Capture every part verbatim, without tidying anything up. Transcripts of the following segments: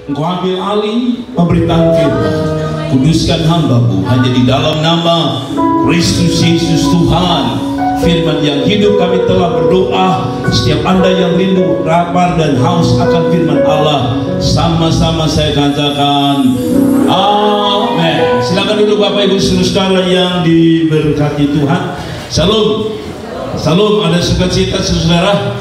Engkau ambil alih pemberitaan firman. Kuduskan hamba-Mu hanya di dalam nama Kristus Yesus Tuhan. Firman yang hidup kami telah berdoa. Setiap Anda yang rindu, lapar dan haus akan firman Allah, sama-sama saya katakan amin. Silakan duduk Bapak Ibu saudara yang diberkati Tuhan. Salam. Salam, ada sukacita saudara.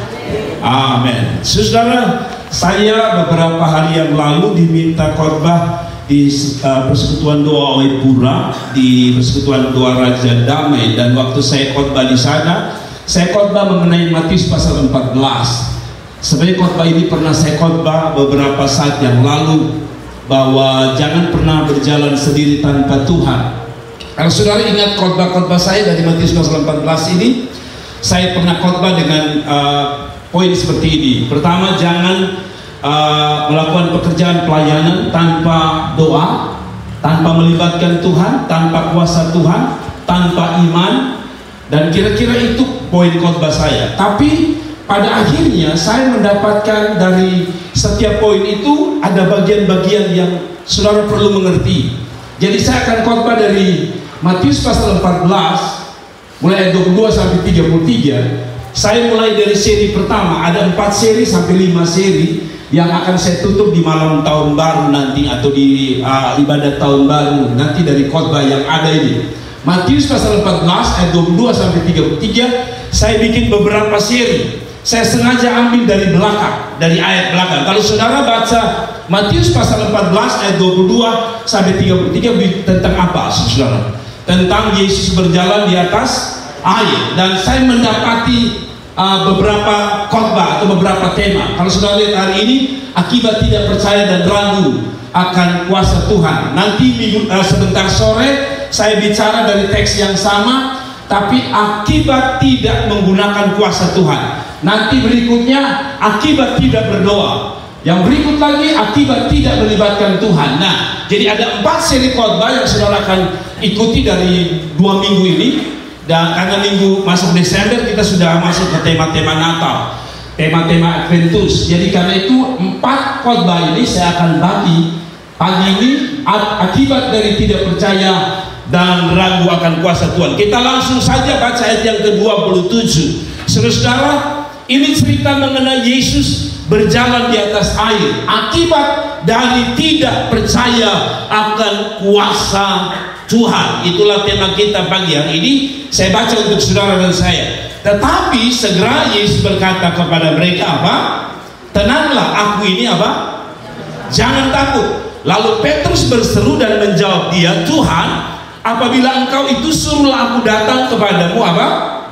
Amin. Saudara, saya beberapa hari yang lalu diminta khotbah di uh, persekutuan doa Oepura, di persekutuan doa Raja Damai, dan waktu saya khotbah di sana, saya khotbah mengenai Matius pasal empat belas. Sebenarnya khotbah ini pernah saya khotbah beberapa saat yang lalu, bahwa jangan pernah berjalan sendiri tanpa Tuhan. Kalau saudara ingat khotbah-khotbah saya dari Matius pasal empat belas ini, saya pernah khotbah dengan uh, poin seperti ini. Pertama, jangan Uh, melakukan pekerjaan pelayanan tanpa doa, tanpa melibatkan Tuhan, tanpa kuasa Tuhan, tanpa iman. Dan kira-kira itu poin khotbah saya. Tapi pada akhirnya saya mendapatkan dari setiap poin itu ada bagian-bagian yang saudara perlu mengerti. Jadi saya akan khotbah dari Matius pasal empat belas mulai ayat dua puluh dua sampai tiga puluh tiga. Saya mulai dari seri pertama, ada empat seri sampai lima seri yang akan saya tutup di malam tahun baru nanti, atau di uh, ibadat tahun baru nanti dari khotbah yang ada ini. Matius pasal empat belas ayat dua puluh dua sampai tiga puluh tiga. Saya bikin beberapa seri. Saya sengaja ambil dari belakang, dari ayat belakang. Kalau saudara baca Matius pasal empat belas ayat dua puluh dua sampai tiga puluh tiga, tentang apa saudara? Tentang Yesus berjalan di atas air. Dan saya mendapati Uh, beberapa khotbah atau beberapa tema. Kalau sudah lihat hari ini, akibat tidak percaya dan ragu akan kuasa Tuhan. Nanti minggu, uh, sebentar sore saya bicara dari teks yang sama, tapi akibat tidak menggunakan kuasa Tuhan. Nanti berikutnya akibat tidak berdoa. Yang berikut lagi akibat tidak melibatkan Tuhan. Nah, jadi ada empat seri khotbah yang saudara akan ikuti dari dua minggu ini. Dan karena minggu masuk Desember, kita sudah masuk ke tema-tema Natal, tema-tema Adventus. Jadi karena itu empat khotbah ini saya akan bagi pagi ini akibat dari tidak percaya dan ragu akan kuasa Tuhan. Kita langsung saja baca ayat yang ke dua puluh tujuh. Saudara, ini cerita mengenai Yesus berjalan di atas air akibat dari tidak percaya akan kuasa Tuhan. Itulah tema kita pagi hari ini. Saya baca untuk saudara dan saya. Tetapi segera Yesus berkata kepada mereka apa? Tenanglah, aku ini apa? Jangan takut. Lalu Petrus berseru dan menjawab dia, Tuhan, apabila engkau itu suruhlah aku datang kepadamu apa?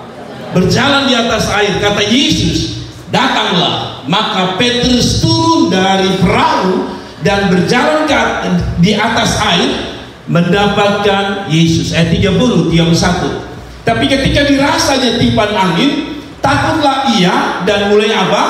Berjalan di atas air. Kata Yesus, datanglah. Maka Petrus turun dari perahu dan berjalan di atas air, mendapatkan Yesus. Ayat tiga puluh, tiga puluh satu. Tapi ketika dirasanya tiupan angin, takutlah ia dan mulai apa?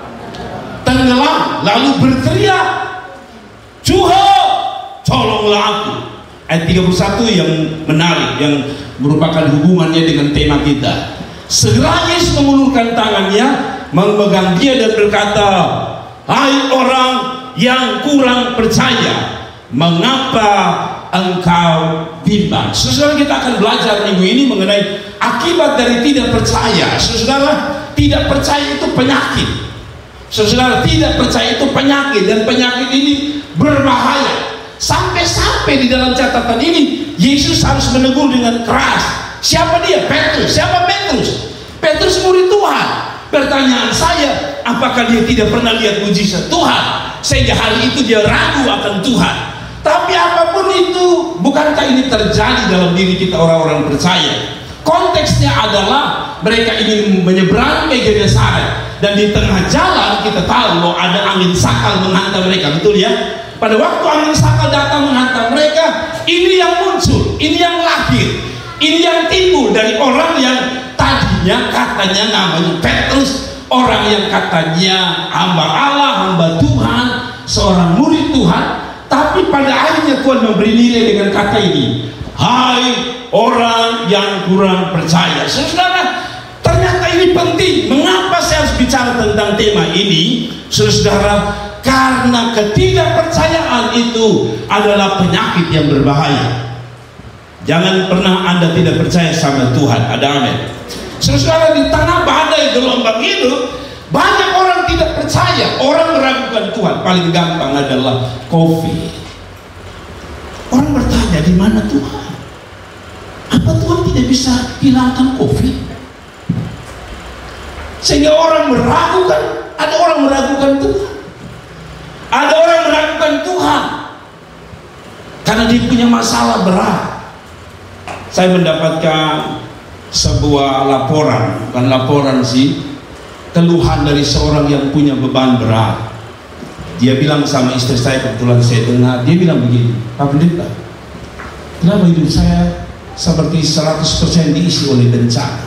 Tenggelam. Lalu berteriak, Tuhan, tolonglah aku. Ayat tiga puluh satu yang menarik, yang merupakan hubungannya dengan tema kita. Segera Yesus mengulurkan tangannya, memegang dia dan berkata, hai orang yang kurang percaya, mengapa engkau bimbang? Saudara, kita akan belajar minggu ini mengenai akibat dari tidak percaya. Saudara, tidak percaya itu penyakit. Saudara, tidak percaya itu penyakit, dan penyakit ini berbahaya. Sampai-sampai di dalam catatan ini Yesus harus menegur dengan keras. Siapa dia? Petrus. Siapa Petrus? Petrus murid Tuhan. Pertanyaan saya, apakah dia tidak pernah lihat mujizat Tuhan sehingga hari itu dia ragu akan Tuhan? Tapi apapun itu, bukankah ini terjadi dalam diri kita orang-orang percaya? Konteksnya adalah mereka ingin menyeberang ke Genesaret, dan di tengah jalan kita tahu bahwa ada angin sakal menghantam mereka, betul ya? Pada waktu angin sakal datang menghantam mereka, ini yang muncul, ini yang lahir, ini yang timbul dari orang yang tadinya katanya namanya Petrus, orang yang katanya hamba Allah, hamba Tuhan, seorang murid Tuhan. Tapi pada akhirnya Tuhan memberi nilai dengan kata ini, hai orang yang kurang percaya. Saudara, ternyata ini penting. Mengapa saya harus bicara tentang tema ini? Saudara, Karena ketidakpercayaan itu adalah penyakit yang berbahaya. Jangan pernah Anda tidak percaya sama Tuhan. Ada amin. Saudara, di tengah badai gelombang itu banyak orang tidak percaya, orang meragukan Tuhan. Paling gampang adalah COVID. Orang bertanya, di mana Tuhan? Apa Tuhan tidak bisa hilangkan COVID? Sehingga orang meragukan, ada orang meragukan Tuhan. Ada orang meragukan Tuhan karena dia punya masalah berat. Saya mendapatkan sebuah laporan, bukan laporan sih, keluhan dari seorang yang punya beban berat. Dia bilang sama istri saya, kebetulan saya dengar, dia bilang begini, Pak Pendeta, kenapa hidup saya seperti seratus persen diisi oleh bencana?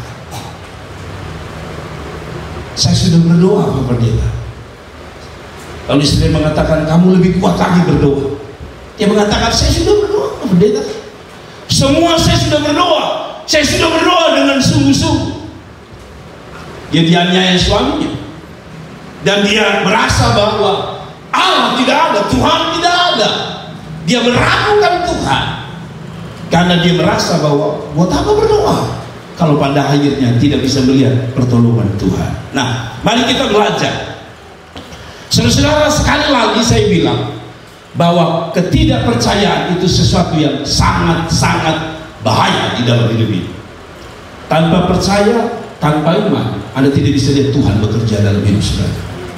Saya sudah berdoa, Pak Pendeta. Lalu istri mengatakan, kamu lebih kuat lagi berdoa. Dia mengatakan, saya sudah berdoa, Pak Pendeta. Semua saya sudah berdoa. Saya sudah berdoa dengan sungguh-sungguh. Dia dianiaya suaminya. Dan dia merasa bahwa Allah tidak ada, Tuhan tidak ada. Dia meragukan Tuhan. Karena dia merasa bahwa, buat apa berdoa kalau pada akhirnya tidak bisa melihat pertolongan Tuhan. Nah, mari kita belajar. Saudara-saudara, sekali lagi saya bilang bahwa ketidakpercayaan itu sesuatu yang sangat-sangat bahaya di dalam hidup ini. Tanpa percaya, tanpa iman, Anda tidak bisa lihat Tuhan bekerja dalam hidup saudara.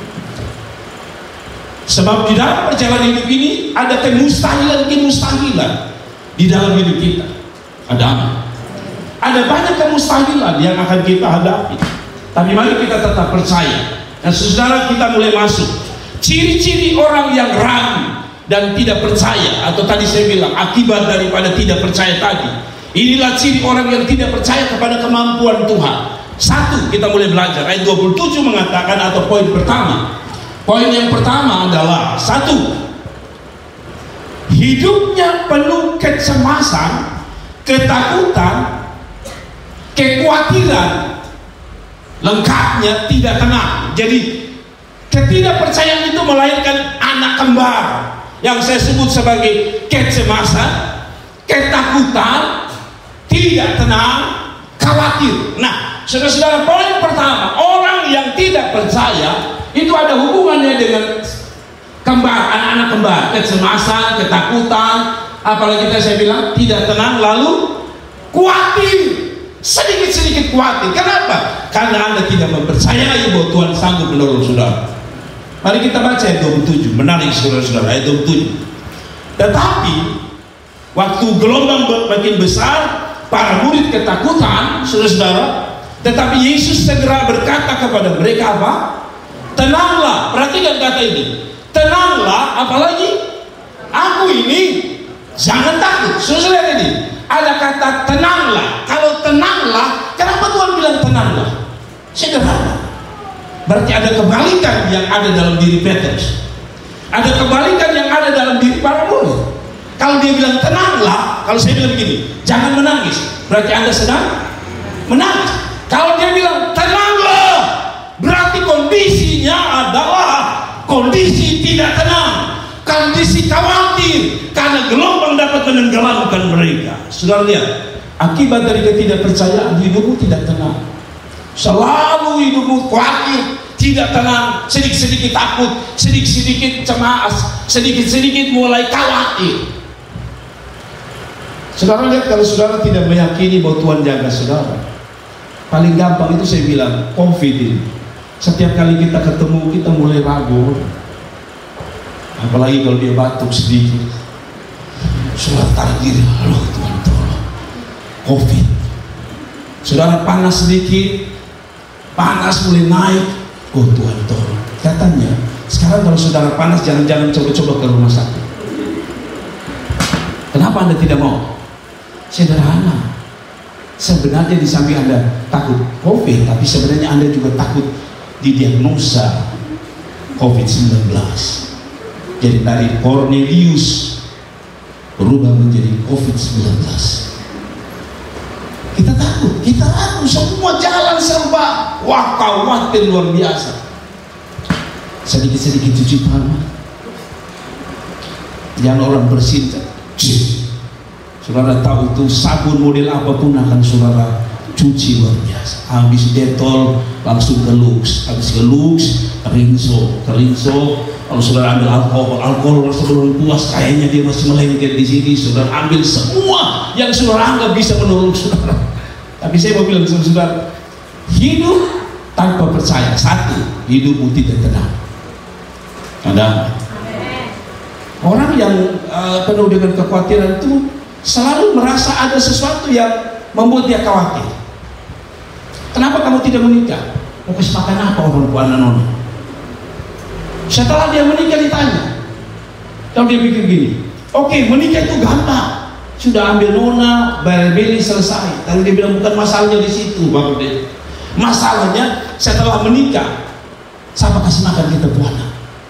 Sebab di dalam perjalanan hidup ini ada kemustahilan-kemustahilan di dalam hidup kita. Ada apa? Ada banyak kemustahilan yang akan kita hadapi. Tapi mari kita tetap percaya. Nah, saudara, kita mulai masuk ciri-ciri orang yang ragu dan tidak percaya, atau tadi saya bilang akibat daripada tidak percaya tadi. Inilah ciri orang yang tidak percaya kepada kemampuan Tuhan. Satu, kita mulai belajar ayat dua puluh tujuh mengatakan, atau poin pertama. Poin yang pertama adalah satu, hidupnya penuh kecemasan, ketakutan, kekhawatiran, lengkapnya tidak tenang. Jadi ketidakpercayaan itu melahirkan anak kembar yang saya sebut sebagai kecemasan, ketakutan, tidak tenang, khawatir. Nah, saudara-saudara, poin pertama, orang yang tidak percaya itu ada hubungannya dengan kembar, anak-anak kembar, kecemasan, ketakutan, apalagi kita saya bilang tidak tenang, lalu khawatir. Sedikit-sedikit khawatir. Kenapa? Karena Anda tidak mempercayai bahwa Tuhan sanggup menolong saudara. Mari kita baca ayat dua puluh tujuh. Menarik saudara-saudara, ayat dua puluh tujuh. Tetapi waktu gelombang makin besar, para murid ketakutan, saudara-saudara. Tetapi Yesus segera berkata kepada mereka apa? Tenanglah. Perhatikan kata ini. Tenanglah, apalagi? Aku ini, jangan takut. Saudara-saudara ini, ada kata tenanglah. Kalau tenanglah, kenapa Tuhan bilang tenanglah? Sederhana. Berarti ada kebalikan yang ada dalam diri Petrus. Ada kebalikan yang ada dalam diri para murid. Kalau dia bilang tenanglah, kalau saya bilang begini, jangan menangis, berarti Anda sedang menangis. Kalau dia bilang tenanglah, berarti kondisinya adalah kondisi tidak tenang, kondisi khawatir, karena gelombang dapat menenggelamkan mereka. Saudara lihat, akibat dari ketidakpercayaan, hidupmu tidak tenang. Selalu hidupmu khawatir, tidak tenang, sedikit-sedikit takut, sedikit-sedikit cemas, sedikit-sedikit mulai khawatir. Saudara lihat, kalau saudara tidak meyakini bahwa Tuhan jaga saudara, paling gampang itu saya bilang COVID ini. Setiap kali kita ketemu, kita mulai ragu. Apalagi kalau dia batuk sedikit, saudara tarik diri, aduh Tuhan tolong, COVID. Saudara panas sedikit, panas mulai naik, oh Tuhan tolong. Katanya sekarang kalau saudara panas, jangan-jangan coba-coba ke rumah sakit. Kenapa Anda tidak mau? Sederhana. Sebenarnya di samping Anda takut COVID, tapi sebenarnya Anda juga takut didiagnosa COVID sembilan belas. Jadi dari Cornelius berubah menjadi COVID sembilan belas. Kita takut, kita takut, semua jalan serba wah khawatir luar biasa. Sedikit-sedikit cuci tangan, Jangan orang bersin. Saudara tahu itu sabun model apapun akan saudara cuci luar biasa. Habis Detol langsung ke Lux, habis ke Lux Rinso, ke Rinso. Kalau saudara ambil alkohol, alkohol saudara puas, kayaknya dia masih melengket di sini. Saudara ambil semua yang saudara anggap bisa menolong saudara. Tapi saya mau bilang sama saudara, hidup tanpa percaya, satu, hidupmu tidak tenang. Ada orang yang uh, penuh dengan kekhawatiran itu selalu merasa ada sesuatu yang membuat dia khawatir. Kenapa kamu tidak menikah? Mau kasih makan apa orang tua anak nona? Setelah dia menikah ditanya, kalau dia pikir gini, oke okay, menikah itu gampang, sudah ambil nona, bayar beli selesai. Tapi dia bilang bukan masalahnya di situ, Bapak Dede. Masalahnya setelah menikah, siapa kasih makan kita buana?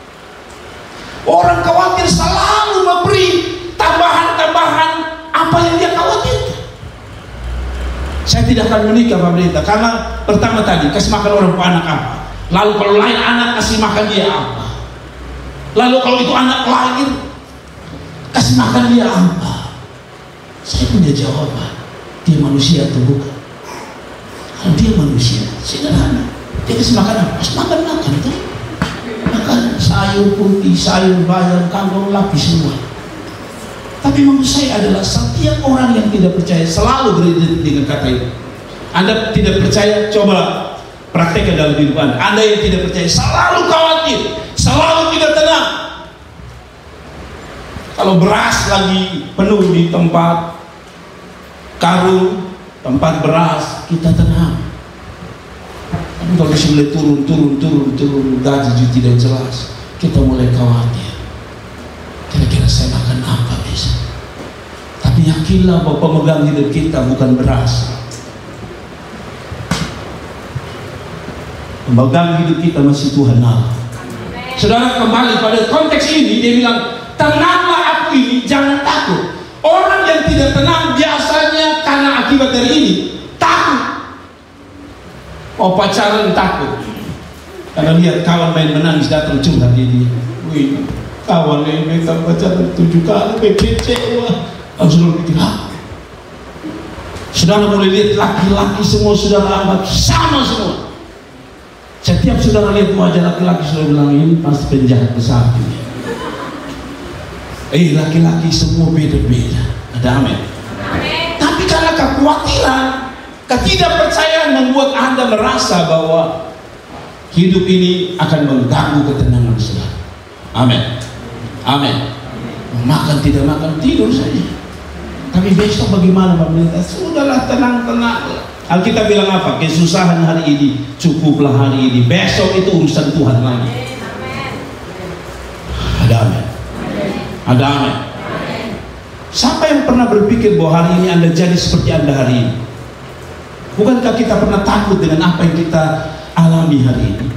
Orang khawatir selalu memberi tambahan-tambahan apa yang dia khawatirkan. Saya tidak akan menikah, Pak Pendeta, karena pertama tadi kasih makan orang tua anak apa? Lalu kalau lain anak kasih makan dia apa? Lalu kalau itu anak lahir kasih makan dia apa? Saya punya jawaban. Dia manusia atau bukan? Kalau dia manusia, sederhana. Dia kasih makan apa? Kasih makan makan tuh. Makan sayur putih, sayur bayam, kangkung, lapis semua. Tapi maksud saya adalah setiap orang yang tidak percaya selalu beridentik dengan kata itu. Anda tidak percaya, coba praktekkan dalam hidup Anda. Anda yang tidak percaya selalu khawatir, selalu tidak tenang. Kalau beras lagi penuh di tempat karung, tempat beras, kita tenang. Tapi kalau mulai turun, turun, turun, turun, gaji tidak jelas, kita mulai khawatir. Kira-kira saya makan apa besok? Tapi yakinlah bahwa pemegang hidup kita bukan beras. Pemegang hidup kita masih Tuhan Allah. Saudara, kembali pada konteks ini, dia bilang, tenanglah aku ini, jangan takut. Orang yang tidak tenang biasanya karena akibat dari ini takut. Oh, pacaran takut karena lihat kawan main menangis datang curhat dia. Wih, kawan yang minta pacaran tujuh kali P P C, wah, langsung pikir, ah. Saudara mulai lihat laki-laki semua saudara anggap sama semua. Setiap saudara lihat wajah laki-laki saudara bilang ini pasti penjahat besar ini. Eh, laki-laki semua beda-beda. Ada amin. Tapi karena kekhawatiran, ketidakpercayaan membuat Anda merasa bahwa hidup ini akan mengganggu ketenangan saudara. Amin. Amin. Makan tidak makan, tidur saja. Tapi besok bagaimana Pak Pendeta? Sudahlah, tenang-tenang. Alkitab bilang apa? Kesusahan hari ini cukuplah hari ini. Besok itu urusan Tuhan lagi. Ada amin. Ada amin. Siapa yang pernah berpikir bahwa hari ini Anda jadi seperti Anda hari ini? Bukankah kita pernah takut dengan apa yang kita alami hari ini?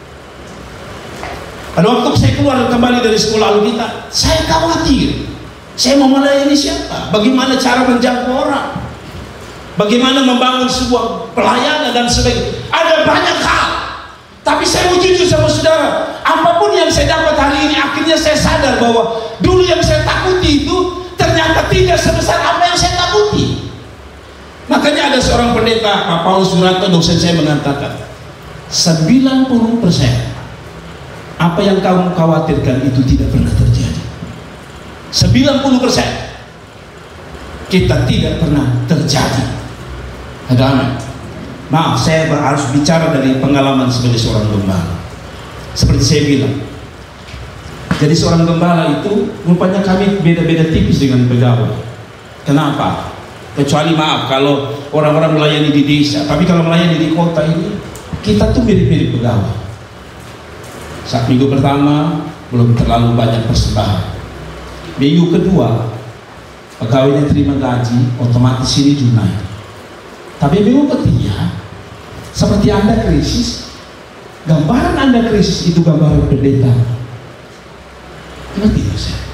Pada waktu saya keluar kembali dari sekolah Alkitab, saya khawatir. Saya mau melayani siapa? Bagaimana cara menjangkau orang? Bagaimana membangun sebuah pelayanan dan sebagainya? Ada banyak hal. Tapi saya mau jujur sama saudara, apapun yang saya dapat hari ini, akhirnya saya sadar bahwa dulu yang saya takuti itu ternyata tidak sebesar apa yang saya takuti. Makanya ada seorang pendeta, Pak Paulus Wiranto, dosen saya, mengatakan sembilan puluh persen apa yang kamu khawatirkan itu tidak pernah terjadi. sembilan puluh persen kita tidak pernah terjadi. Ada amin. Maaf, saya harus bicara dari pengalaman sebagai seorang gembala. Seperti saya bilang, jadi seorang gembala itu rupanya kami beda-beda tipis dengan pegawai. Kenapa? Kecuali maaf kalau orang-orang melayani di desa, tapi kalau melayani di kota ini kita tuh mirip-mirip pegawai. Saat minggu pertama belum terlalu banyak persembahan. Minggu kedua pegawainya terima gaji, otomatis ini tunai. Tapi minggu ketiga, seperti Anda krisis, gambaran Anda krisis itu gambaran pendeta. Ngerti ya saya?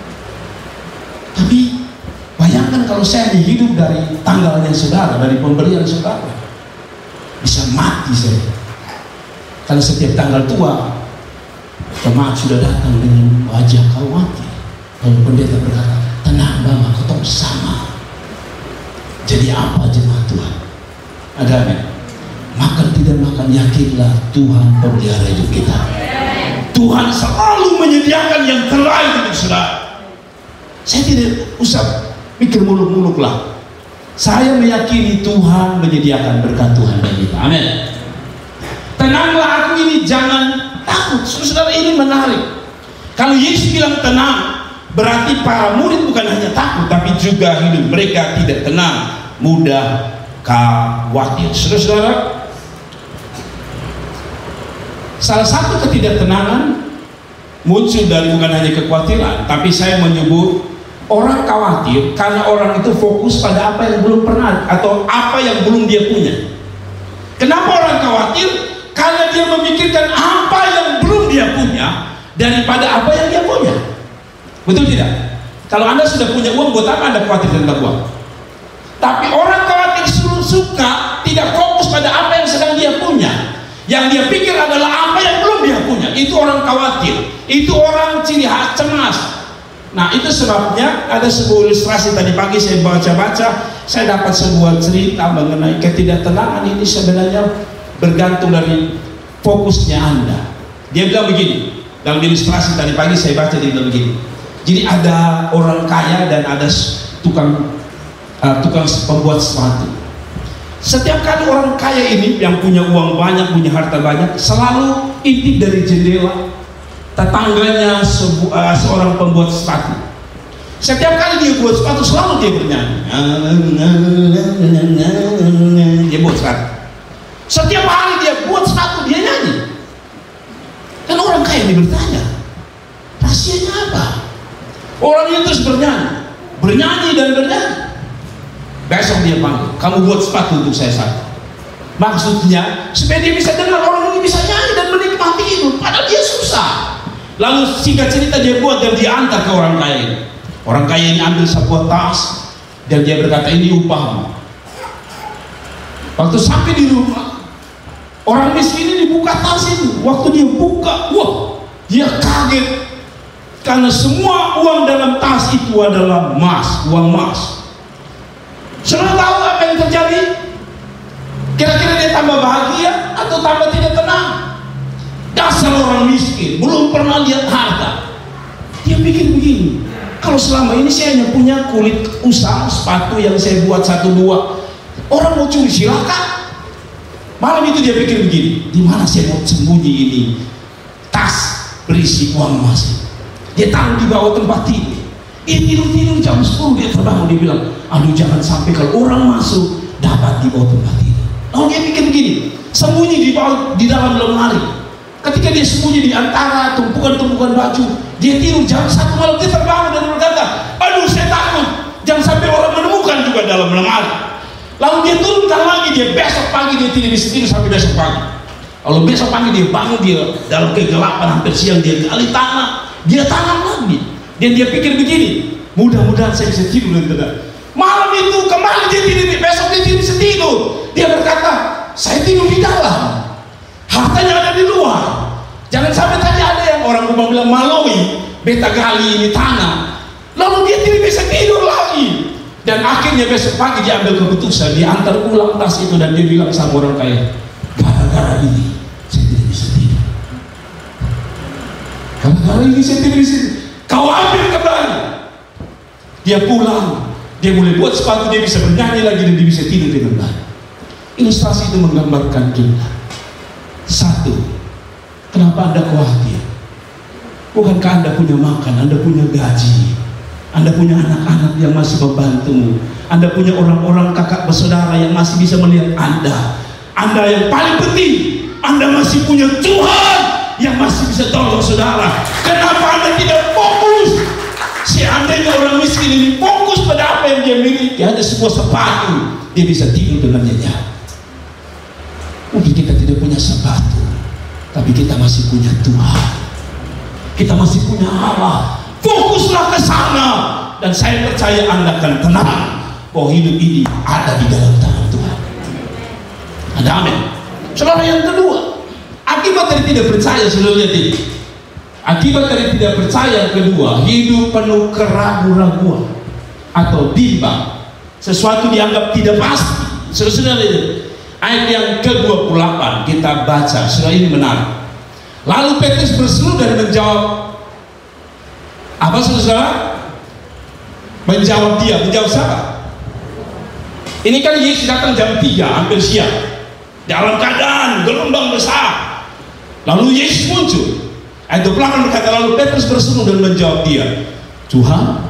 Tapi bayangkan kalau saya hidup dari tanggalnya saudara, dari pemberian saudara, bisa mati saya. Karena setiap tanggal tua, jemaat sudah datang dengan wajah khawatir. Lalu pendeta berkata, tenang Bama, ketong sama. Jadi apa jemaat Tuhan? Ada amin. Makan tidak makan, yakinlah Tuhan pemelihara hidup kita. Tuhan selalu menyediakan yang terbaik untuk saudara. Saya tidak usah pikir muluk-muluk lah. Saya meyakini Tuhan menyediakan berkat Tuhan bagi kita. Amin. Tenanglah aku ini, jangan takut. Saudara, ini menarik. Kalau Yesus bilang tenang, berarti para murid bukan hanya takut, tapi juga hidup mereka tidak tenang, mudah khawatir. Saudara-saudara, salah satu ketidaktenangan muncul dari bukan hanya kekhawatiran, tapi saya menyebut orang khawatir karena orang itu fokus pada apa yang belum pernah atau apa yang belum dia punya. Kenapa orang khawatir? Karena dia memikirkan apa yang belum dia punya daripada apa yang dia punya. Betul tidak? Kalau Anda sudah punya uang, buat apa Anda khawatir tentang uang? Tapi orang khawatir suka tidak fokus pada apa yang sedang dia punya. Yang dia pikir adalah apa yang belum dia punya. Itu orang khawatir. Itu orang ciri khas cemas. Nah, itu sebabnya ada sebuah ilustrasi tadi pagi saya baca-baca, saya dapat sebuah cerita mengenai ketidaktenangan ini sebenarnya bergantung dari fokusnya Anda. Dia bilang begini, dalam ilustrasi tadi pagi saya baca, dia bilang begini. Jadi ada orang kaya dan ada tukang uh, tukang pembuat sepatu. Setiap kali orang kaya ini yang punya uang banyak, punya harta banyak, selalu intip dari jendela tetangganya sebu, uh, seorang pembuat sepatu. Setiap kali dia buat sepatu selalu dia bernyanyi. Dia buat sepatu. Setiap hari dia buat sepatu dia nyanyi. Dan orang kaya ini bertanya, rahasianya apa? Orang itu terus bernyanyi, bernyanyi dan bernyanyi. Besok dia panggil, kamu buat sepatu untuk saya satu. Maksudnya supaya dia bisa dengar orang ini bisa nyanyi dan menikmati itu. Padahal dia susah. Lalu singkat cerita dia buat dan dia antar ke orang kaya ini. Orang kaya ini ambil sebuah tas dan dia berkata, ini upahmu. Waktu sampai di rumah, orang miskin ini buka tas itu. Waktu dia buka, wah, dia kaget karena semua uang dalam tas itu adalah emas, uang emas. Saudara tahu apa yang terjadi? Kira-kira dia tambah bahagia atau tambah tidak tenang? Dasar orang miskin, belum pernah lihat harta. Dia pikir begini, kalau selama ini saya hanya punya kulit usang, sepatu yang saya buat satu dua, orang mau curi silakan. Malam itu dia pikir begini, di mana saya mau sembunyi ini tas berisi uang emas? Dia taruh di bawah tempat tidur. Dia tidur-tidur jam sepuluh dia terbangun, dia bilang, aduh jangan sampai kalau orang masuk dapat di bawah tempat tidur. Lalu dia pikir begini, sembunyi di bawah di dalam lemari. Ketika dia sembunyi di antara tumpukan-tumpukan baju, dia tidur jam satu malam, dia terbangun dan berkata, aduh saya takut jangan sampai orang menemukan juga dalam lemari. Lalu dia turunkan lagi, dia besok pagi dia tidak bisa tidur sampai besok pagi. Lalu besok pagi dia bangun, dia dalam kegelapan hampir siang dia gali tanah, dia tanam lagi. Dan dia pikir begini, mudah-mudahan saya bisa tidur dan tenang. Malam itu kembali dia tidur, besok dia tidak bisa tidur. Dia berkata, saya tidur di dalam, hartanya ada di luar. Jangan sampai tadi ada yang orang rumah bilang maloi, beta gali ini tanah. Lalu dia tidak bisa tidur lagi. Dan akhirnya besok pagi dia ambil keputusan, dia antar pulang tas itu dan dia bilang sama orang kaya, gara-gara ini saya tidak bisa tidur. Gara-gara ini saya tidak bisa tidur. Kau ambil kembali. Dia pulang, dia mulai buat sepatu, dia bisa bernyanyi lagi dan dia bisa tidur dengan baik. Ilustrasi itu menggambarkan kita. Satu, kenapa Anda khawatir? Bukankah Anda punya makan, Anda punya gaji, Anda punya anak-anak yang masih membantumu, Anda punya orang-orang kakak bersaudara yang masih bisa melihat Anda. Anda yang paling penting, Anda masih punya Tuhan yang masih bisa tolong saudara. Kenapa Anda tidak fokus? Seandainya orang miskin ini fokus pada apa yang dia miliki, ada sebuah sepatu, dia bisa tidur dengan nyenyak. Mungkin kita tidak punya sepatu, tapi kita masih punya Tuhan. Kita masih punya Allah. Fokuslah ke sana, dan saya percaya Anda akan tenang bahwa hidup ini ada di dalam tangan Tuhan. Ada amin. Saudara, yang kedua, akibat dari tidak percaya, saudara lihat ini. Akibat dari tidak percaya kedua, hidup penuh keraguan-raguan atau bimbang. Sesuatu dianggap tidak pasti. Saudara-saudara, ayat yang ke dua puluh delapan kita baca, sudah ini menarik. Lalu Petrus berseru dan menjawab, apa saudara? Menjawab dia, menjawab siapa? Ini kan Yesus datang jam tiga, hampir siang, dalam keadaan gelombang besar. Lalu Yesus muncul. Ayat dua puluh delapan berkata, lalu Petrus berseru dan menjawab dia, Tuhan,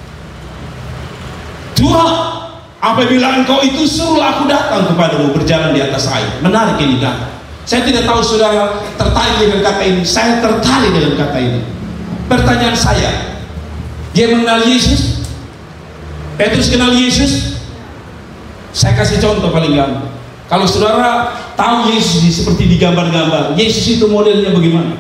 Tuhan, apabila engkau itu, suruh aku datang kepadamu berjalan di atas air. Menarik ini kan? Saya tidak tahu saudara tertarik dengan kata ini. Saya tertarik dengan kata ini. Pertanyaan saya, dia mengenal Yesus? Petrus kenal Yesus? Saya kasih contoh paling gampang. Kalau saudara tahu Yesus seperti di gambar-gambar, Yesus itu modelnya bagaimana?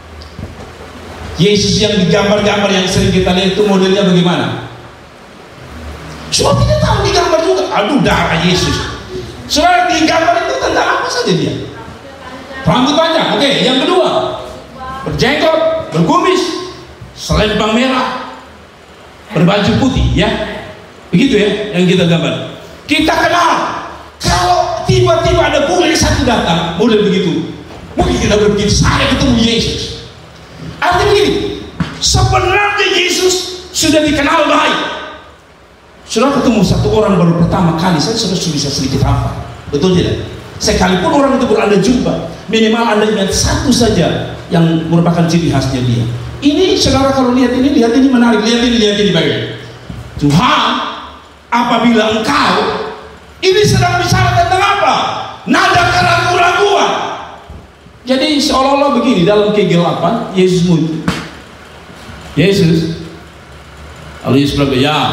Yesus yang di gambar-gambar yang sering kita lihat itu modelnya bagaimana? Semua tidak tahu di gambar juga. Aduh, darah Yesus. Saudara, di gambar itu tentang apa saja dia? Rambut panjang, oke. Yang kedua, berjenggot, berkumis, selempang merah, berbaju putih, ya. Begitu ya yang kita gambar. Kita kenal. Kalau tiba-tiba ada bule satu datang, boleh begitu. Mungkin kita berpikir, saya ketemu Yesus. Artinya begini, sebenarnya Yesus sudah dikenal baik. Sudah ketemu satu orang baru pertama kali, saya sudah bisa sedikit hafal. Betul tidak? Sekalipun orang itu baru Anda jumpa, minimal Anda ingat satu saja yang merupakan ciri khasnya dia. Ini saudara kalau lihat ini, lihat ini menarik, lihat ini, lihat ini baik. Tuhan, apabila engkau, ini sedang bicara tentang apa? Nada keraguan-raguan. Jadi seolah-olah begini, dalam kegelapan Yesus muncul. Yesus, lalu Yesus berkata, ya.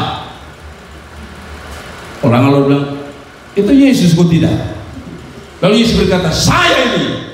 Orang Allah bilang, itu Yesus kok tidak? Lalu Yesus berkata, saya ini.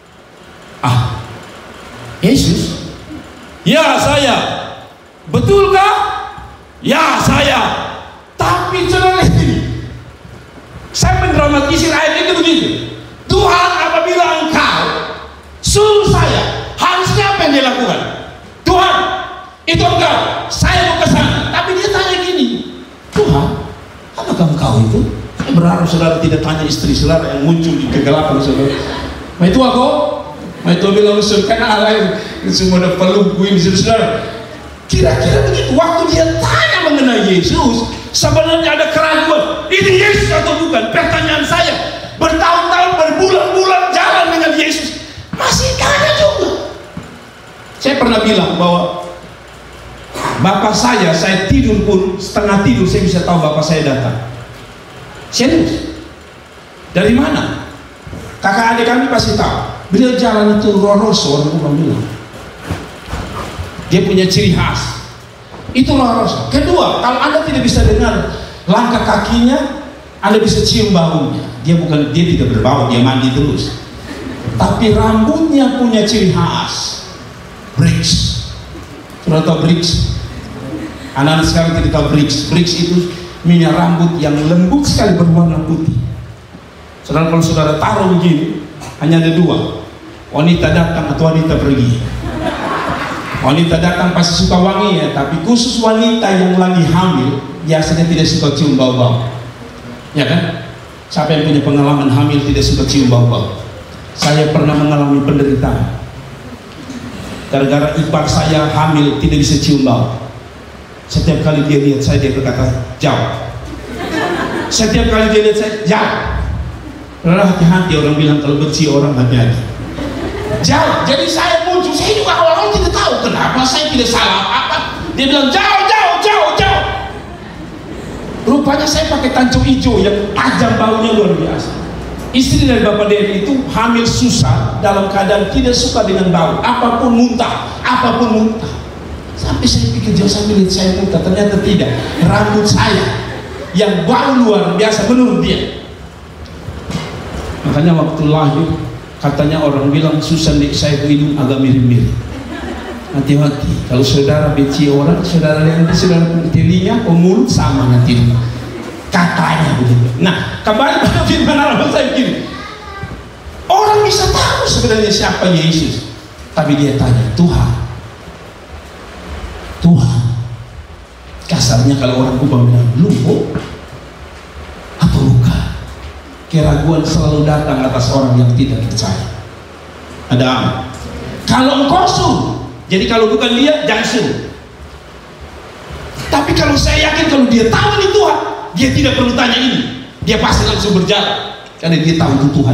Ah, Yesus? Ya saya. Betulkah? Ya saya. Tapi saudara ini, saya mendramatisir ayat itu begini. Tuhan, apabila engkau suruh saya, harusnya apa yang dia lakukan? Tuhan, itu engkau, saya mau ke sana. Tapi dia tanya gini, Tuhan, apakah engkau itu? Saya berharap saudara tidak tanya istri saudara yang muncul di kegelapan saudara. Ma itu aku, ma itu bilang usulkan Allah semua ada peluk ini saudara. Kira-kira begitu. Waktu dia tanya mengenai Yesus, sebenarnya ada keraguan. Ini Yesus atau bukan? Pertanyaan saya, bertahun-tahun, berbulan-bulan jalan dengan Yesus, masih tanya juga. Saya pernah bilang bahwa bapak saya, saya tidur pun setengah tidur saya bisa tahu bapak saya datang. Serius. Dari mana? Kakak adik kami pasti tahu. Beliau jalan itu roroso, orang orang bilang. Dia punya ciri khas. Itu roroso. Kedua, kalau Anda tidak bisa dengar langkah kakinya, Anda bisa cium baunya. Dia bukan, dia tidak berbau, dia mandi terus. Tapi rambutnya punya ciri khas. Bricks. Sudah tahu bricks? Anak-anak sekarang tidak tahu bricks. Bricks itu minyak rambut yang lembut sekali berwarna putih. Sedangkan kalau saudara taruh begini, hanya ada dua, wanita datang atau wanita pergi. Wanita datang pasti suka wangi ya, tapi khusus wanita yang lagi hamil biasanya tidak suka cium bau-bau, ya kan? Siapa yang punya pengalaman hamil tidak suka cium bau-bau? Saya pernah mengalami penderitaan gara-gara ipar saya hamil tidak bisa cium bau. Setiap kali dia lihat saya, dia berkata, jauh. Setiap kali dia lihat saya, jauh. Lalu hati-hati, orang bilang kalau benci orang hati-hati. Jauh. Jadi saya muncul, saya juga awal-awal tidak tahu kenapa saya tidak salah apa. Dia bilang, jauh, jauh, jauh, jauh. Rupanya saya pakai tancung hijau yang tajam baunya luar biasa. Istri dari Bapak Devi itu hamil susah dalam keadaan tidak suka dengan bau. Apapun muntah, apapun muntah. Sampai saya pikir jauh, saya lihat saya muntah, ternyata tidak. Rambut saya yang bau luar biasa menurut dia. Makanya waktu lahir, katanya orang bilang susah nih, saya hidung agak mirip-mirip. Hati-hati, kalau saudara benci orang, saudara lihat nanti saudara telinga, mulut sama nanti. Katanya begitu. Nah, kembali pada firman Allah saya begini. Orang bisa tahu sebenarnya siapa Yesus, tapi dia tanya, Tuhan, Dasarnya kalau orang Kupang bilang lumpuh atau luka. Keraguan selalu datang atas orang yang tidak percaya. Ada apa? Kalau engkau suruh, jadi kalau bukan dia jangan suruh. Tapi kalau saya yakin kalau dia tahu ini Tuhan, dia tidak perlu tanya ini, dia pasti langsung berjalan karena dia tahu itu Tuhan.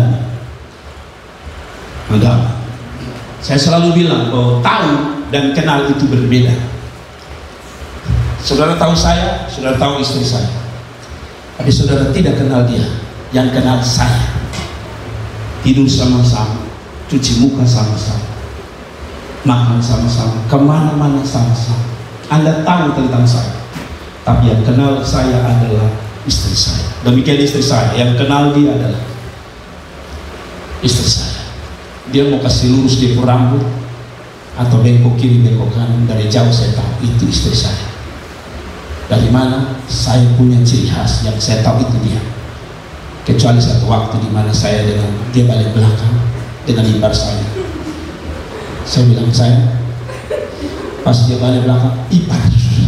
Ada apa? Saya selalu bilang bahwa tahu dan kenal itu berbeda. Saudara tahu saya, saudara tahu istri saya, tapi saudara tidak kenal dia. Yang kenal saya, tidur sama-sama, cuci muka sama-sama, makan sama-sama, kemana-mana sama-sama. Anda tahu tentang saya, tapi yang kenal saya adalah istri saya. Demikian istri saya, yang kenal dia adalah istri saya. Dia mau kasih lurus dia ke rambut atau bengkok kiri bengkok kanan, dari jauh saya tahu itu istri saya. Dari mana? Saya punya ciri khas yang saya tahu itu dia. Kecuali satu waktu di mana saya dengan dia balik belakang dengan imbar saya. Saya bilang saya, pas dia balik belakang, imbar.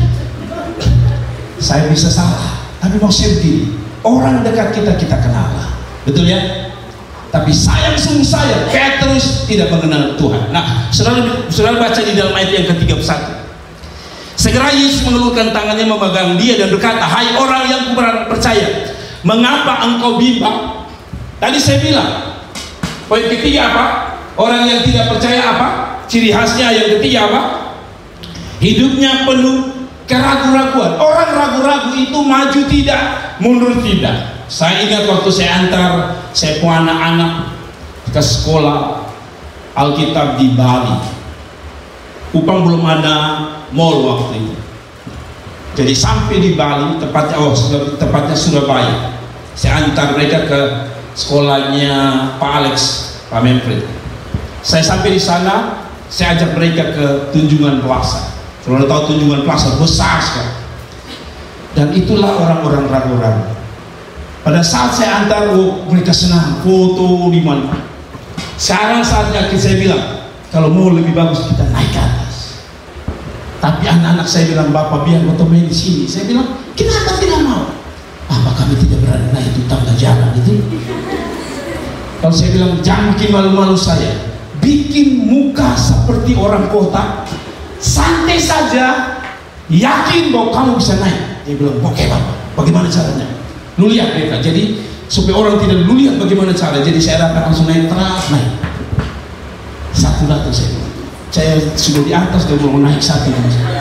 Saya bisa salah, tapi mau saya begini. Orang dekat kita kita kenal, betul ya? Tapi sayang sungguh saya, Petrus tidak mengenal Tuhan. Nah, saudara, saudara baca di dalam ayat yang ke tiga puluh satu. Segera Yesus mengelurkan tangannya memegang dia dan berkata, hai orang yang percaya, mengapa engkau bimbang? Tadi saya bilang, poin ketiga apa? Orang yang tidak percaya apa? Ciri khasnya yang ketiga apa? Hidupnya penuh keraguan-raguan. Orang ragu-ragu itu maju tidak, mundur tidak. Saya ingat waktu saya antar saya punya anak-anak ke sekolah Alkitab di Bali. Kupang belum ada mall waktu itu. Jadi sampai di Bali, tepatnya oh tepatnya Surabaya. Saya antar mereka ke sekolahnya Pak Alex, Pak Manfred. Saya sampai di sana, saya ajak mereka ke Tunjungan Plaza. Kalau tahu Tunjungan Plaza besar sekali. Dan itulah orang-orang ragu-ragu. Pada saat saya antar, oh, mereka senang foto di mana. Sekarang saatnya saya bilang, kalau mau lebih bagus kita naik ke atas. Tapi anak-anak saya bilang, Bapak biar foto main di sini. Saya bilang, kenapa tidak mau? Apa kami tidak berani naik itu tangga jalan itu? Kalau saya bilang, jangan bikin malu-malu saya. Bikin muka seperti orang kota, santai saja, yakin bahwa kamu bisa naik. Dia bilang, oke Bapak, bagaimana caranya? Lu lihat mereka, jadi supaya orang tidak lu lihat bagaimana cara. Jadi saya dapat langsung naik teras, naik satu datang saya bilang, saya sudah di atas, dia mau naik satu.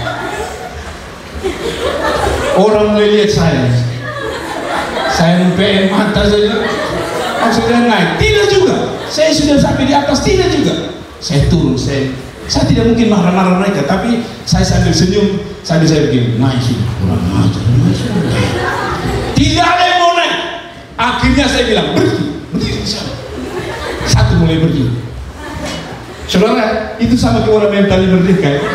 Orang mulai lihat saya, saya nempel mata saja, maksudnya naik, tidak juga. Saya sudah sampai di atas, tidak juga. Saya turun, saya, saya tidak mungkin marah-marah mereka, tapi saya sambil senyum, sambil saya begini, naik sini, kurang ajar, naik sini. Tidak ada yang mau naik. Akhirnya saya bilang, berdiri, berdiri di sana. Satu mulai berdiri. Saudara, itu sama kayak orang mentalnya merdeka ya?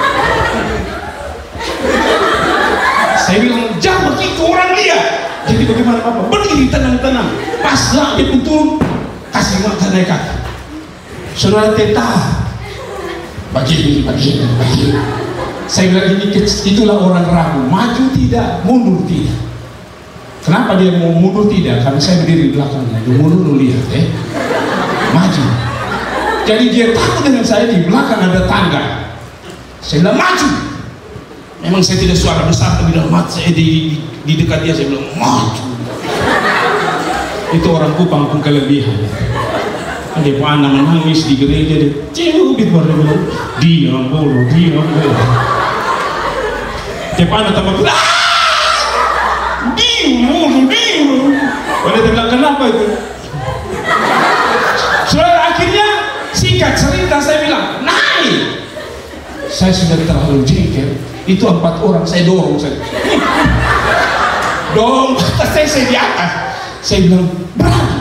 Saya bilang, jangan begitu orang dia. Jadi bagaimana Bapak? Berdiri, tenang-tenang. Paslah dia pun turun, kasih mata naik kaki. Saudara tetap. Begini, begini, begini. Saya bilang, ini itulah orang ragu. Maju tidak, mundur tidak. Kenapa dia mau mundur tidak? Karena saya berdiri di belakangnya. Dia mundur, lu lihat ya. Maju. Jadi dia takut dengan saya, di belakang ada tangga. Saya bilang maju. Memang saya tidak suara besar, tapi dalam mata saya di, di, di dekat dia saya bilang maju. Itu orang Kupang pun kelebihan. Ada pun anak menangis di gereja, dia cewek baru dia bilang diam bolo, diam bolo. Dia pun anak tambah bilang diam bolo, diam bolo. Dia bilang kenapa itu? Saudara, akhirnya singkat cerita saya bilang naik. Saya sudah terlalu jengkel. Itu empat orang saya dorong saya. Dorong atas saya, saya di atas. Saya bilang berani.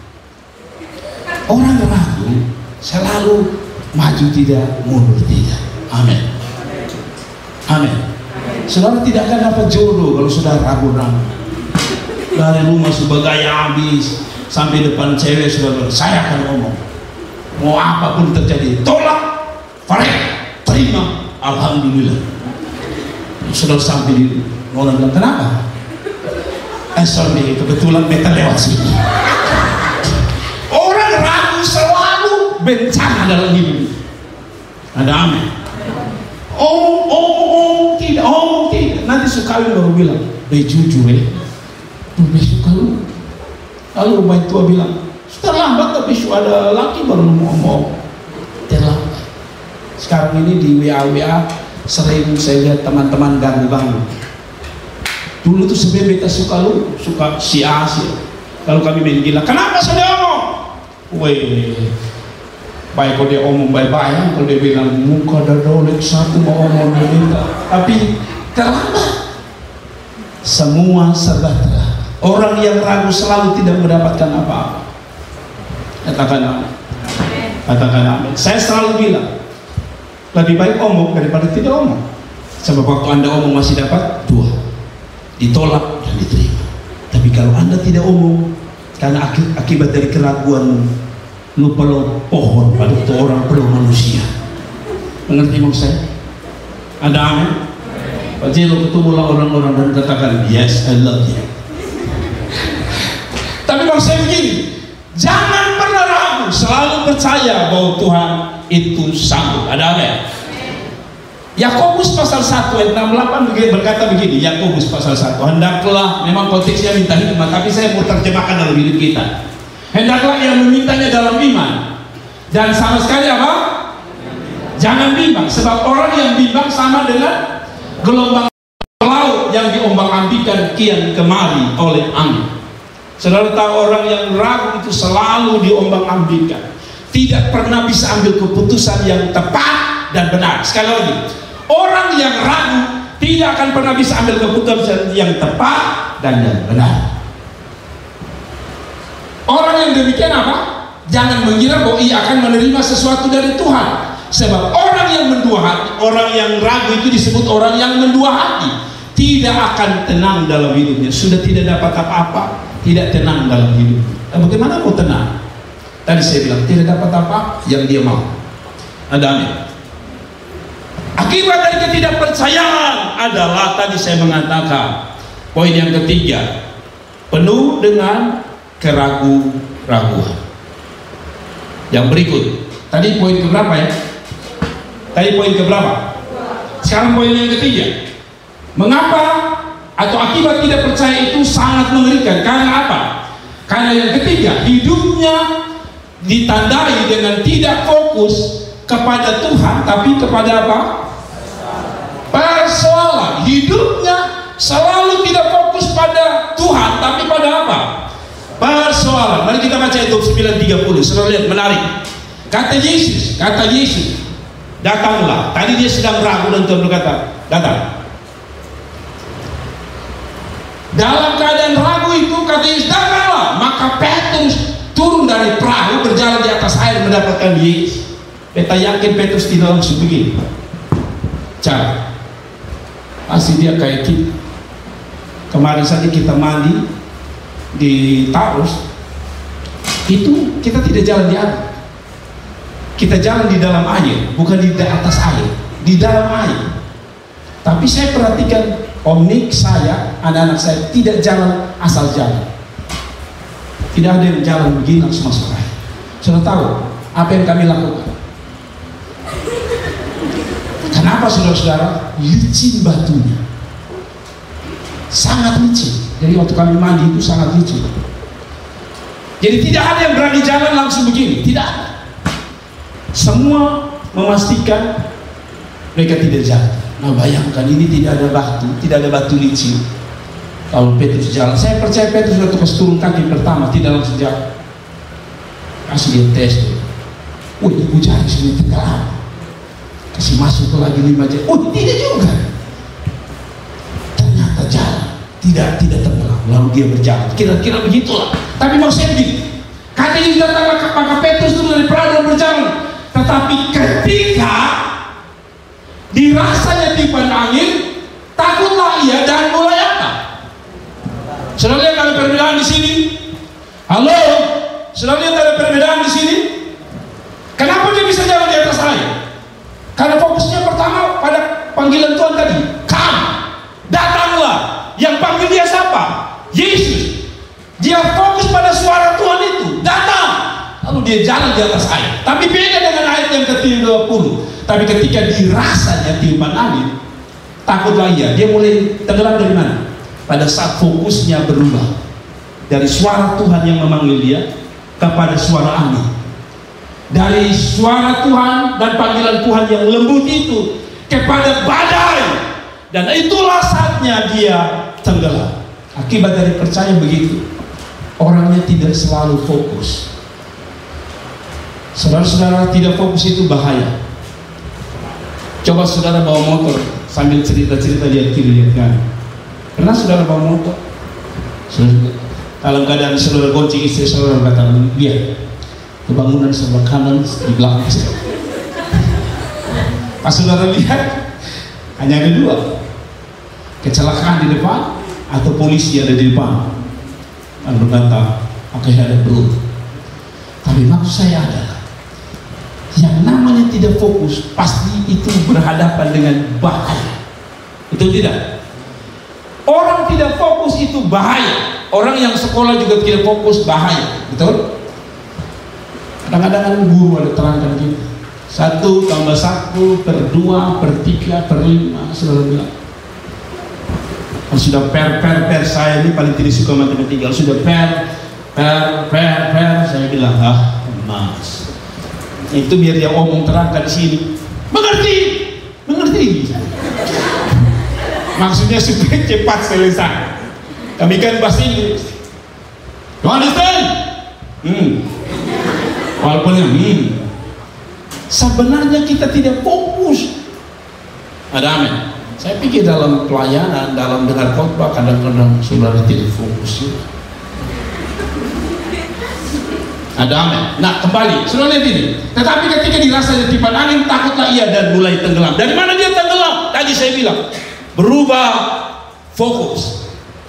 Orang ragu selalu maju tidak, mundur tidak. Amin. Amin. Saudara tidak akan dapat jodoh kalau sudah ragu-ragu. Dari rumah sebagai habis sampai depan cewek sudah, saya akan ngomong. Mau apapun terjadi, tolak, farek, terima, alhamdulillah. Sudah sampai di Orang bilang, kenapa? Eh sorry, kebetulan beta lewat sini. Orang ragu selalu bencana dalam hidup. Ada amin. Oh, oh, oh, tidak, oh, tidak. Nanti sekali baru bilang, be jujur ya, tuh besok kalau, lalu rumah tua bilang, sudah lambat tapi besok ada laki baru ngomong, terlambat. Sekarang ini di W A W A sering saya lihat teman-teman ganggu-ganggu. Dulu tuh sebenarnya beta suka lu, suka si A si. Kalau kami main gila, kenapa sudah ngomong? Weh, baik kalau dia omong baik-baik, kalau dia bilang muka ada dolek satu mau omong dia, tapi terlambat. Semua serba telah. Orang yang ragu selalu tidak mendapatkan apa-apa. Katakan amin. Katakan amin. Saya selalu bilang, lebih baik omong daripada tidak omong. Sebab waktu Anda omong masih dapat dua, ditolak dan diterima. Tapi kalau Anda tidak omong, karena akibat dari keraguan, lu perlu pohon pada orang perlu manusia. Mengerti maksud saya? Ada amin? Pasti lo ketemulah orang-orang dan katakan yes I love you. Tapi maksud saya begini, jangan pernah ragu, selalu percaya bahwa Tuhan itu sanggup. Ada amin? Yakobus pasal satu ayat enam puluh delapan berkata begini, Yakobus pasal satu, hendaklah, memang konteksnya minta hikmah, tapi saya mau terjemahkan dalam hidup kita. Hendaklah yang memintanya dalam iman, dan sama sekali apa? Jangan bimbang, sebab orang yang bimbang sama dengan gelombang laut yang diombang-ambingkan kian kemari oleh angin. Saudara tahu orang yang ragu itu selalu diombang-ambingkan, tidak pernah bisa ambil keputusan yang tepat dan benar. Sekali lagi, orang yang ragu tidak akan pernah bisa ambil keputusan yang tepat dan yang benar. Orang yang demikian apa? Jangan mengira bahwa ia akan menerima sesuatu dari Tuhan. Sebab orang yang mendua hati, orang yang ragu itu disebut orang yang mendua hati, tidak akan tenang dalam hidupnya. Sudah tidak dapat apa-apa, tidak tenang dalam hidupnya. Nah, bagaimana mau tenang? Tadi saya bilang tidak dapat apa yang dia mau. Ada amin. Akibat dari ketidakpercayaan adalah tadi saya mengatakan poin yang ketiga, penuh dengan keraguan-raguan. Yang berikut, tadi poin keberapa ya? Tadi poin keberapa? Sekarang poin yang ketiga. Mengapa atau akibat tidak percaya itu sangat mengerikan? Karena apa? Karena yang ketiga, hidupnya ditandai dengan tidak fokus kepada Tuhan, tapi kepada apa? Persoalan. Hidupnya selalu tidak fokus pada Tuhan, tapi pada apa? Persoalan. Mari kita baca itu sembilan tiga puluh. Saudara lihat, menarik. Kata Yesus, kata Yesus, datanglah. Tadi dia sedang ragu dan Tuhan berkata, datang. Dalam keadaan ragu itu kata Yesus, datanglah. Maka Petrus turun dari perahu, berjalan di atas air mendapatkan Yesus. Beta yakin Petrus tidak langsung begini. Cara pasti dia kayak kita. Kemarin saja kita mandi di Taurus, itu kita tidak jalan di air, kita jalan di dalam air, bukan di atas air, di dalam air. Tapi saya perhatikan Om Nick, saya, anak-anak saya tidak jalan asal jalan. Tidak ada yang jalan begini langsung masuk air. Sudah tahu apa yang kami lakukan? Kenapa saudara-saudara? Licin batunya, sangat licin. Jadi waktu kami mandi itu sangat licin. Jadi tidak ada yang berani jalan langsung begini, tidak ada. Semua memastikan mereka tidak jalan. Nah bayangkan, ini tidak ada batu, tidak ada batu licin. Kalau Petrus jalan, saya percaya Petrus waktu pas turun kaki pertama tidak langsung jalan. Kasih dia tes. Wah, ibu cari sini tegak. Kasih masuk ke lagi lima jam. Oh, tidak juga. Ternyata jalan. Tidak, tidak tenggelam. Lalu dia berjalan. Kira-kira begitulah. Tapi maksudnya begini. Katanya sudah datang, maka Petrus turun dari perahu dan berjalan. Tetapi ketika dirasanya tiupan angin, takutlah ia dan mulai apa? Sudah lihat ada perbedaan di sini? Halo? Sudah lihat ada perbedaan di sini? Kenapa dia bisa jalan di atas air? Karena fokusnya pertama pada panggilan Tuhan tadi. Come, datanglah. dia jalan di atas air. Tapi beda dengan ayat yang ke dua puluh. Tapi ketika dirasanya tiupan angin, takutlah ia. Dia mulai tenggelam dari mana? Pada saat fokusnya berubah dari suara Tuhan yang memanggil dia kepada suara angin, dari suara Tuhan dan panggilan Tuhan yang lembut itu kepada badai. Dan itulah saatnya dia tenggelam. Akibat dari percaya begitu, orangnya tidak selalu fokus. Saudara-saudara, tidak fokus itu bahaya. Coba saudara bawa motor sambil cerita-cerita lihat kiri lihat kanan. Pernah saudara bawa motor? Dalam keadaan saudara gonceng istri saudara datang, lihat kebangunan sebelah kanan di belakang. Pas saudara lihat, hanya ada dua, kecelakaan di depan atau polisi ada di depan. Dan berkata, oke ada bro. Tapi maksud saya adalah, yang namanya tidak fokus pasti itu berhadapan dengan bahaya. Betul tidak? Orang tidak fokus itu bahaya. Orang yang sekolah juga tidak fokus bahaya. Betul? Kadang-kadang guru ada terangkan gitu, satu tambah satu per dua per tiga per lima. Saudara bilang, kalau sudah per per per, saya ini paling tidak suka matematika. Kalau sudah per per per per, saya bilang ah mas, itu biar dia omong terangkan di sini. Mengerti, mengerti. Maksudnya supaya cepat selesai. Kami kan bahasa Inggris. You understand? Hmm. Walaupun yang hmm. Sebenarnya kita tidak fokus. Ada amin. Saya pikir dalam pelayanan, dalam dengar khotbah, kadang-kadang saudara tidak fokus juga. Ada amin. Nah kembali, saudara lihat ini. Tetapi ketika dirasa tiupan angin, takutlah ia dan mulai tenggelam. Dari mana dia tenggelam? Tadi saya bilang, berubah fokus.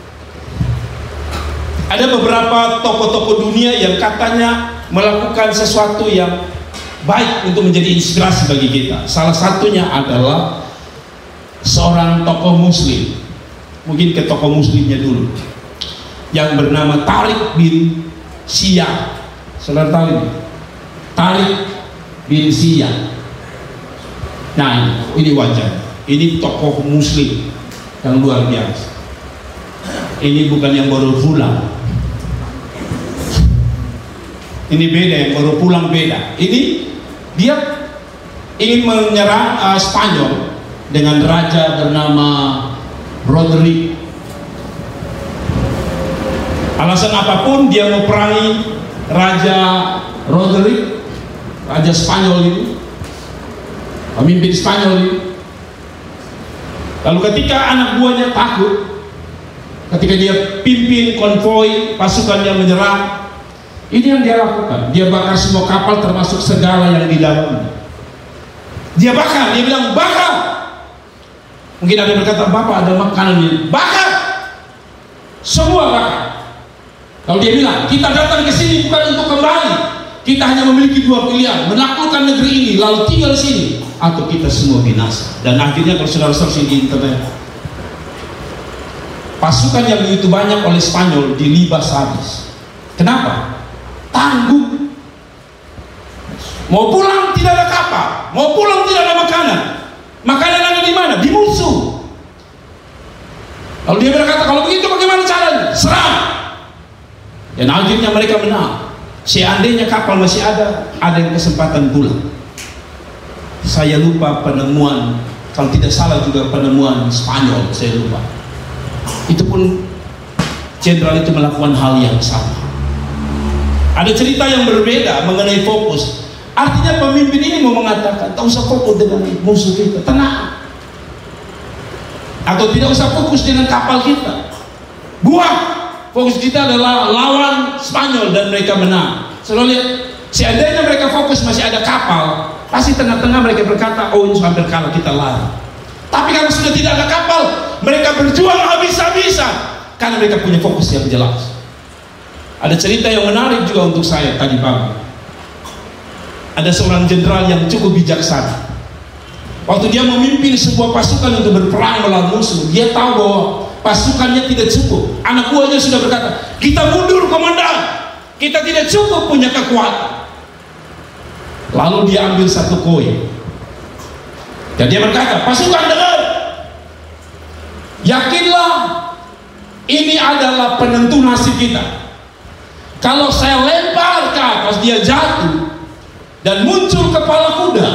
Ada beberapa tokoh-tokoh dunia yang katanya melakukan sesuatu yang baik untuk menjadi inspirasi bagi kita. Salah satunya adalah seorang tokoh muslim, mungkin ke tokoh muslimnya dulu, yang bernama Tariq bin Ziyad. Saudara tahu ini? Tariq bin Ziyad. Nah ini wajah. Ini tokoh muslim yang luar biasa. Ini bukan yang baru pulang. Ini beda, yang baru pulang beda. Ini dia ingin menyerang uh, Spanyol dengan raja bernama Roderick. Alasan apapun dia mau perangi raja Roderick, raja Spanyol ini, pemimpin Spanyol ini. Lalu ketika anak buahnya takut, ketika dia pimpin konvoi pasukannya menyerang, ini yang dia lakukan. Dia bakar semua kapal termasuk segala yang di dalamnya. Dia bakar, dia bilang bakar. Mungkin ada yang berkata, Bapak ada makanan ini, bakar. Semua bakar. Lalu dia bilang, kita datang ke sini bukan untuk kembali. Kita hanya memiliki dua pilihan, menaklukkan negeri ini lalu tinggal di sini, atau kita semua binasa. Dan akhirnya kalau saudara searching di internet, pasukan yang begitu banyak oleh Spanyol dilibas habis. Kenapa? Tangguh. Mau pulang tidak ada kapal, mau pulang tidak ada makanan. Makanan ada di mana? Di musuh. Lalu dia berkata, kalau begitu bagaimana caranya? Serang. Dan akhirnya mereka menang. Seandainya kapal masih ada, ada yang kesempatan pulang. Saya lupa penemuan, kalau tidak salah juga penemuan Spanyol, saya lupa. Itu pun jenderal itu melakukan hal yang sama. Ada cerita yang berbeda mengenai fokus. Artinya pemimpin ini mau mengatakan, tak usah fokus dengan musuh kita, tenang. Atau tidak usah fokus dengan kapal kita, buang. Fokus kita adalah lawan Spanyol dan mereka menang. Selalu lihat, seandainya mereka fokus masih ada kapal, pasti tengah-tengah mereka berkata, oh ini hampir kalah, kita lari. Tapi kalau sudah tidak ada kapal, mereka berjuang habis-habisan karena mereka punya fokus yang jelas. Ada cerita yang menarik juga untuk saya tadi pagi. Ada seorang jenderal yang cukup bijaksana. Waktu dia memimpin sebuah pasukan untuk berperang melawan musuh, dia tahu bahwa pasukannya tidak cukup. Anak buahnya sudah berkata, kita mundur komandan, kita tidak cukup punya kekuatan. Lalu dia ambil satu koin dan dia berkata, pasukan dengar, yakinlah ini adalah penentu nasib kita. Kalau saya lempar ke atas, dia jatuh dan muncul kepala kuda,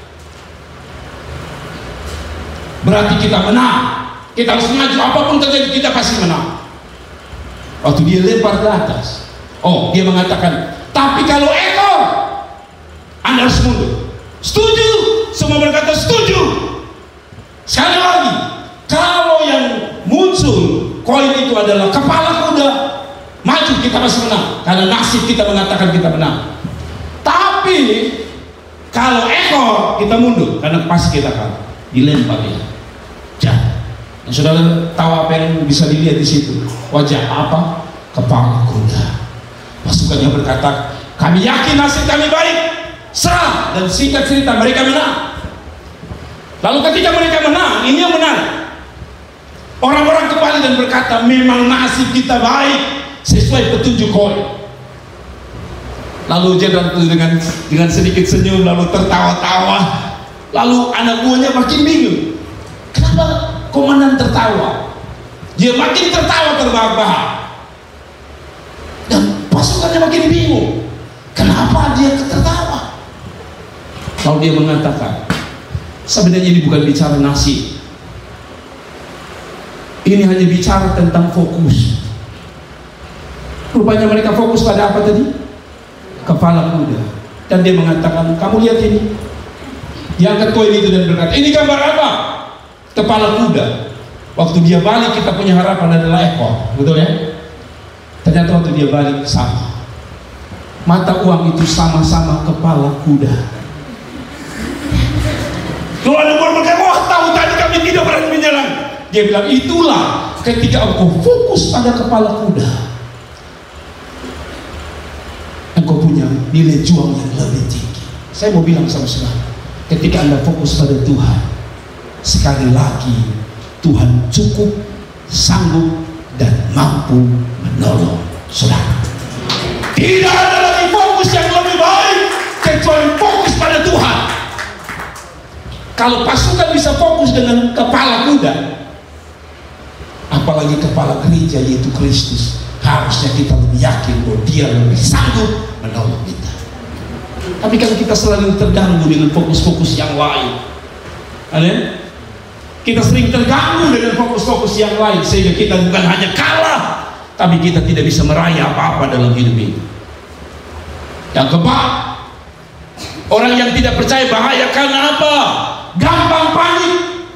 berarti kita menang. Kita harus maju, apapun terjadi kita pasti menang. Waktu dia lempar ke atas, oh, dia mengatakan, tapi kalau ekor, Anda harus mundur. Setuju? Semua berkata setuju. Sekali lagi, kalau yang muncul koin itu adalah kepala kuda, maju kita pasti menang, karena nasib kita mengatakan kita menang. Tapi kalau ekor, kita mundur, karena pasti kita kalah. Dilempar dia, jatuh. Nah, saudara tahu apa yang bisa dilihat di situ? Wajah apa? Kepala kuda. Pasukannya berkata, kami yakin nasib kami baik, serah. Dan singkat cerita, mereka menang. Lalu ketika mereka menang, ini yang menarik, orang-orang kembali dan berkata, memang nasib kita baik sesuai petunjuk koin. Lalu jenderal itu dengan dengan sedikit senyum, lalu tertawa-tawa. Lalu anak buahnya makin bingung, kenapa komandan tertawa? Dia makin tertawa terbahak-bahak, dan pasukannya makin bingung, kenapa dia tertawa? Lalu dia mengatakan, sebenarnya ini bukan bicara nasib, ini hanya bicara tentang fokus. Rupanya mereka fokus pada apa tadi? Kepala kuda. Dan dia mengatakan, kamu lihat ini. Dia angkat koin itu dan berkata, ini gambar apa? Kepala kuda. Waktu dia balik, kita punya harapan adalah ekor, betul ya? Ternyata waktu dia balik sama. Mata uang itu sama-sama kepala kuda. Lalu ada orang berkata, wah, tahu tadi kami tidak berani menyerang. Dia bilang, itulah ketika engkau fokus pada kepala kuda, engkau punya nilai juang yang lebih tinggi. Saya mau bilang sama saudara, ketika Anda fokus pada Tuhan, sekali lagi Tuhan cukup, sanggup, dan mampu menolong saudara. Tidak ada lagi fokus yang lebih baik kecuali fokus pada Tuhan. Kalau pasukan bisa fokus dengan kepala kuda, apalagi kepala gereja yaitu Kristus, harusnya kita lebih yakin bahwa dia lebih sanggup menolong kita. Tapi kalau kita selalu terganggu dengan fokus-fokus yang lain, ada? Kita sering terganggu dengan fokus-fokus yang lain, sehingga kita bukan hanya kalah, tapi kita tidak bisa meraih apa-apa dalam hidup ini. Yang keempat, orang yang tidak percaya bahaya karena apa? Gampang panik.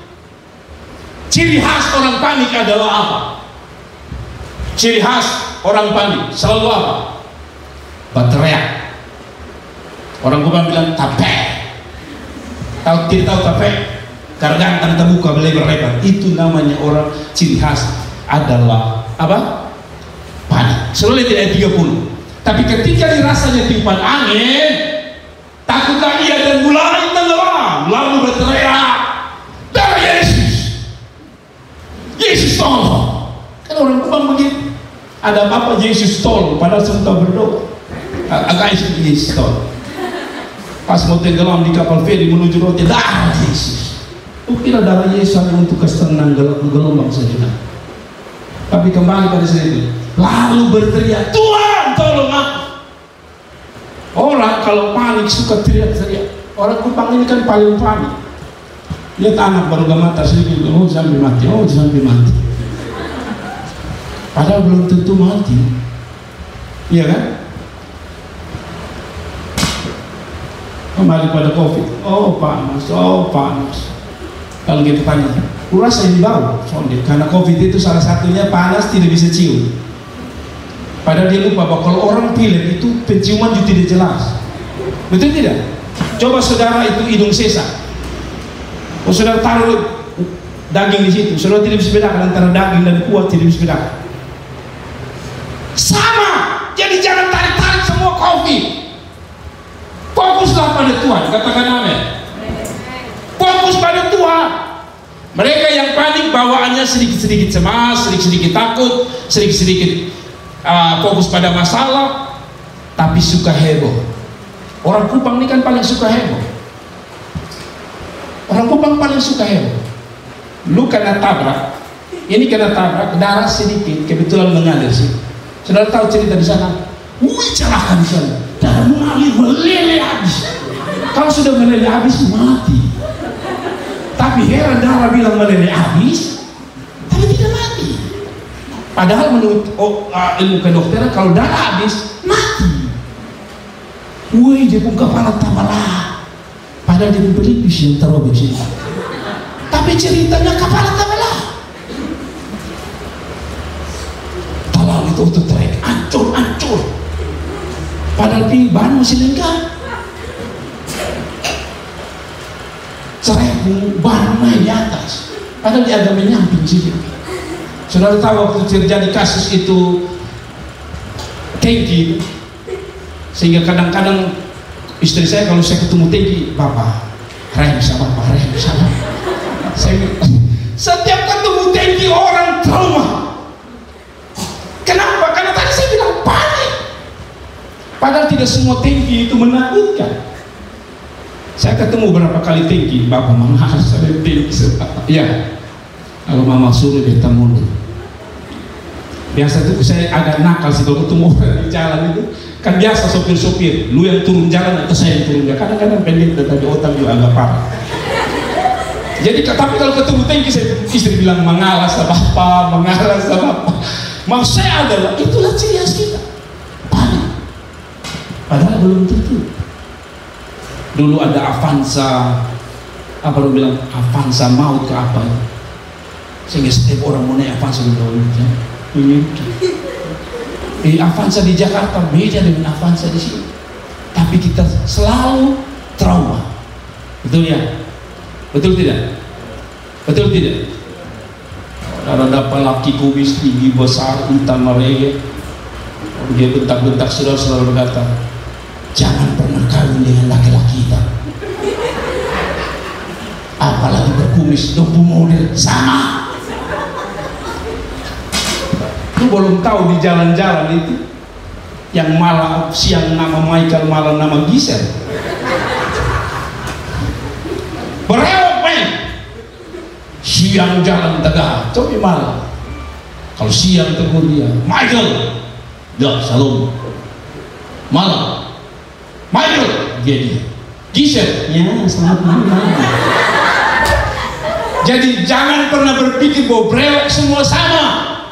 Ciri khas orang panik adalah apa? Ciri khas orang panik selalu apa? Berteriak. Orang Kubang bilang tape. Tahu tidak tahu tape? Gargantan terbuka berlebar-lebar. Itu namanya orang, ciri khas adalah apa? Panik. Selalu lihat ayat tiga puluh. Tapi ketika dirasanya tiupan angin, takutlah ia dan mulai tenggelam, lalu berteriak, darah Yesus, Yesus tolong. Kan orang Kubang begitu. Ada apa-apa Yesus tolong, padahal sebentar berdoa. Agak Yesus tolong. Pas mau tenggelam di kapal feri menuju roti, darah Yesus. Kira darah Yesus hanya untuk kesenangan gelombang saja. Tapi kembali pada situ, lalu berteriak, Tuhan tolong aku. Orang kalau panik suka teriak-teriak. Orang Kupang ini kan paling panik. Lihat anak baru gak mata sedikit, oh sampai mati, oh sampai mati. Padahal belum tentu mati, iya kan? Kembali pada COVID, oh panas, oh panas. Kalau kita tanya, lu rasa ini bau? Soalnya karena COVID itu salah satunya panas tidak bisa cium. Padahal dia lupa bahwa kalau orang pilek itu penciuman juga tidak jelas. Betul tidak? Coba saudara itu hidung sesa. Kalau saudara taruh daging di situ, saudara tidak bisa bedakan antara daging dan kuah, tidak bisa bedakan. Sama. Jadi jangan tarik-tarik semua COVID. Fokuslah pada Tuhan. Katakan amin. Fokus pada Tuhan. Mereka yang panik bawaannya sedikit-sedikit cemas, sedikit-sedikit takut, sedikit-sedikit uh, fokus pada masalah, tapi suka heboh. Orang Kupang ini kan paling suka heboh. Orang Kupang paling suka heboh. Lu kena tabrak, ini kena tabrak, darah sedikit, kebetulan mengalir sih. Saudara tahu cerita di sana? Wih, celaka di sana. Darah mengalir, meleleh habis. Kalau sudah meleleh habis, mati. Tapi heran, darah bilang meleleh habis, tapi tidak mati. Padahal menurut oh, uh, ilmu kedokteran, kalau darah habis, mati. Wih, dia pun kepala tabalah. Padahal dia pun pelipis yang terobek sini. Tapi ceritanya kepala tabalah. Talang itu auto trek, ancur, ancur. Padahal di bahan masih lengkap. Cerai bahan naik di atas. Padahal dia agak menyamping sini. Saudara tahu waktu terjadi kasus itu tangki, sehingga kadang-kadang istri saya kalau saya ketemu tangki, Bapak, rem sama Bapak, rem sama. Saya setiap ketemu tangki orang trauma. Kenapa? Karena tadi saya bilang panik. Padahal tidak semua tangki itu menakutkan. Saya ketemu berapa kali tangki, Bapak Mama saya tangki. Ya, kalau Mama suruh dia mundur. Biasa tuh saya agak nakal sih kalau ketemu orang di jalan itu. Kan biasa sopir-sopir, lu yang turun jalan atau saya yang turun jalan. Kadang-kadang pendek dan tadi otak juga agak parah. Jadi tapi kalau ketemu tangki, saya istri bilang mengalah sama apa, mengalah sama apa. Maksud saya adalah itulah ciri khas kita, panik. Padahal belum tentu. Dulu ada Avanza, apa lu bilang Avanza maut ke apa? Sehingga setiap orang mau naik Avanza dulu. Ini, eh, Avanza di Jakarta beda dengan Avanza di sini. Tapi kita selalu trauma, betul ya? Betul tidak? Betul tidak? Kalau dapat laki kubis tinggi besar hitam merege, dia bentak-bentak saudara-saudara berkata, jangan pernah kawin dengan laki-laki hitam, apalagi berkumis, dompu model sama. Lu belum tahu di jalan-jalan itu yang malam siang nama Michael, malam nama Gisel. Berewok men. Siang jalan tegak, tapi malam. Kalau siang tegur dia, Michael, dah salam. Malam, Michael, dia dia. Gisel, ya selamat malam. Jadi jangan pernah berpikir bahwa brewok semua sama.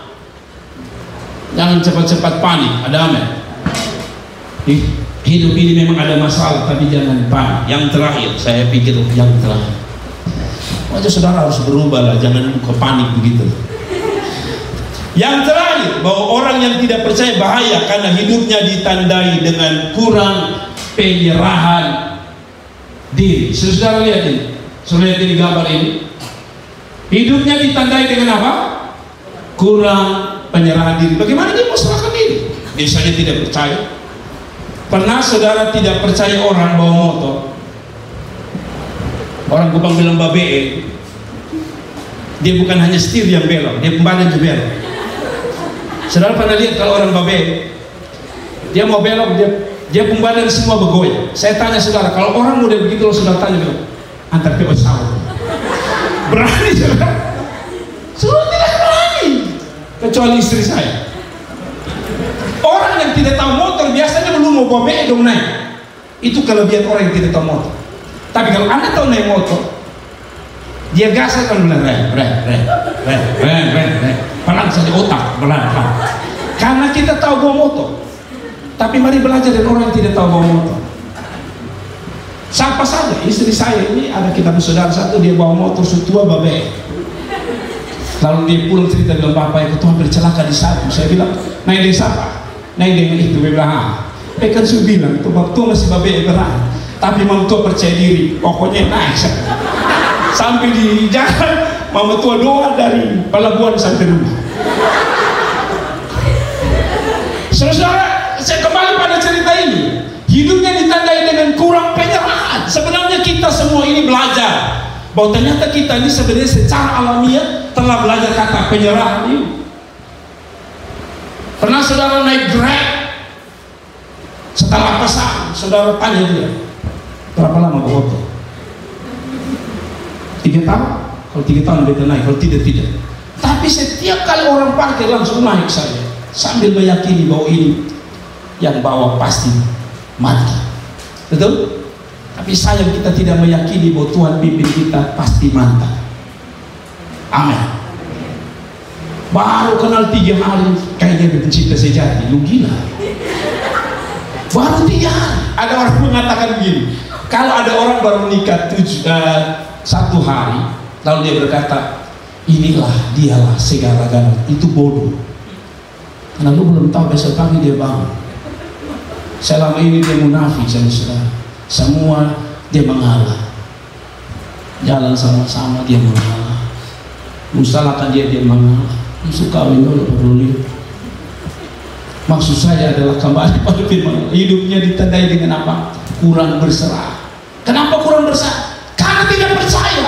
Jangan cepat-cepat panik, ada amin. Hidup ini memang ada masalah, tapi jangan panik. Yang terakhir, saya pikir yang terakhir. Wajah saudara harus berubah lah, jangan ke panik begitu. Yang terakhir, bahwa orang yang tidak percaya bahaya karena hidupnya ditandai dengan kurang penyerahan diri. Saudara lihat ini, saudara lihat ini gambar ini. Hidupnya ditandai dengan apa? Kurang penyerahan diri. Bagaimana dia mau serahkan diri? Biasanya tidak percaya. Pernah saudara tidak percaya orang bawa motor? Orang Kupang bilang babe, dia bukan hanya setir yang belok, dia pembadan juga belok. Saudara pernah lihat kalau orang babe, dia mau belok, dia dia pembadan semua bergoyang. Saya tanya saudara, kalau orang model begitu, lo saudara tanya bilang, antar ke pesawat. Berani saudara? Saudara tidak berani. Kecuali istri saya. Orang yang tidak tahu motor biasanya belum mau bawa be dong naik. Itu kelebihan orang yang tidak tahu motor. Tapi kalau anda tahu naik motor, dia gas akan bilang rem, rem, rem, rem, rem, rem, rem. Pelan saja otak, pelan, pelan. Karena kita tahu bawa motor. Tapi mari belajar dari orang yang tidak tahu bawa motor. Siapa saja, istri saya ini ada kita saudara satu, dia bawa motor setua babe. Lalu dia pulang cerita bilang, bapak itu hampir celaka di satu. Saya bilang, naik dari siapa? Naik dengan itu. Dia bilang, ah, eh kan saya bilang, itu bapak tua masih babe berat. Tapi mama tua percaya diri, pokoknya naik. Sampai di jalan, mama tua doa dari pelabuhan sampai rumah. Saudara, saya kembali pada cerita ini. Hidupnya ditandai dengan kurang penyerahan. Sebenarnya kita semua ini belajar bahwa ternyata kita ini sebenarnya secara alamiah telah belajar kata penyerahan ini. Pernah saudara naik Grab, Setelah pesan, saudara tanya dia, berapa lama bawa motor? Tiga tahun. Kalau tiga tahun beta naik, kalau tidak tidak. Tapi setiap kali orang parkir langsung naik saya, sambil meyakini bahwa ini yang bawa pasti mati. Betul? Tapi sayang kita tidak meyakini bahwa Tuhan pimpin kita pasti mantap. Amin. Baru kenal tiga hari kayaknya pencipta sejati, lu gila. Baru tiga hari. Ada orang mengatakan begini, kalau ada orang baru nikah tujuh, uh, satu hari, lalu dia berkata, inilah dialah segala-galanya, itu bodoh. Karena lu belum tahu besok pagi dia bangun. Selama ini dia munafik sama saudara. Semua dia mengalah. Jalan sama-sama dia mengalah. Usalahkan dia dia mengalah. Musuh kawin dulu peduli. Maksud saya adalah kembali pada firman, hidupnya ditandai dengan apa? Kurang berserah. Kenapa kurang berserah? Karena tidak percaya.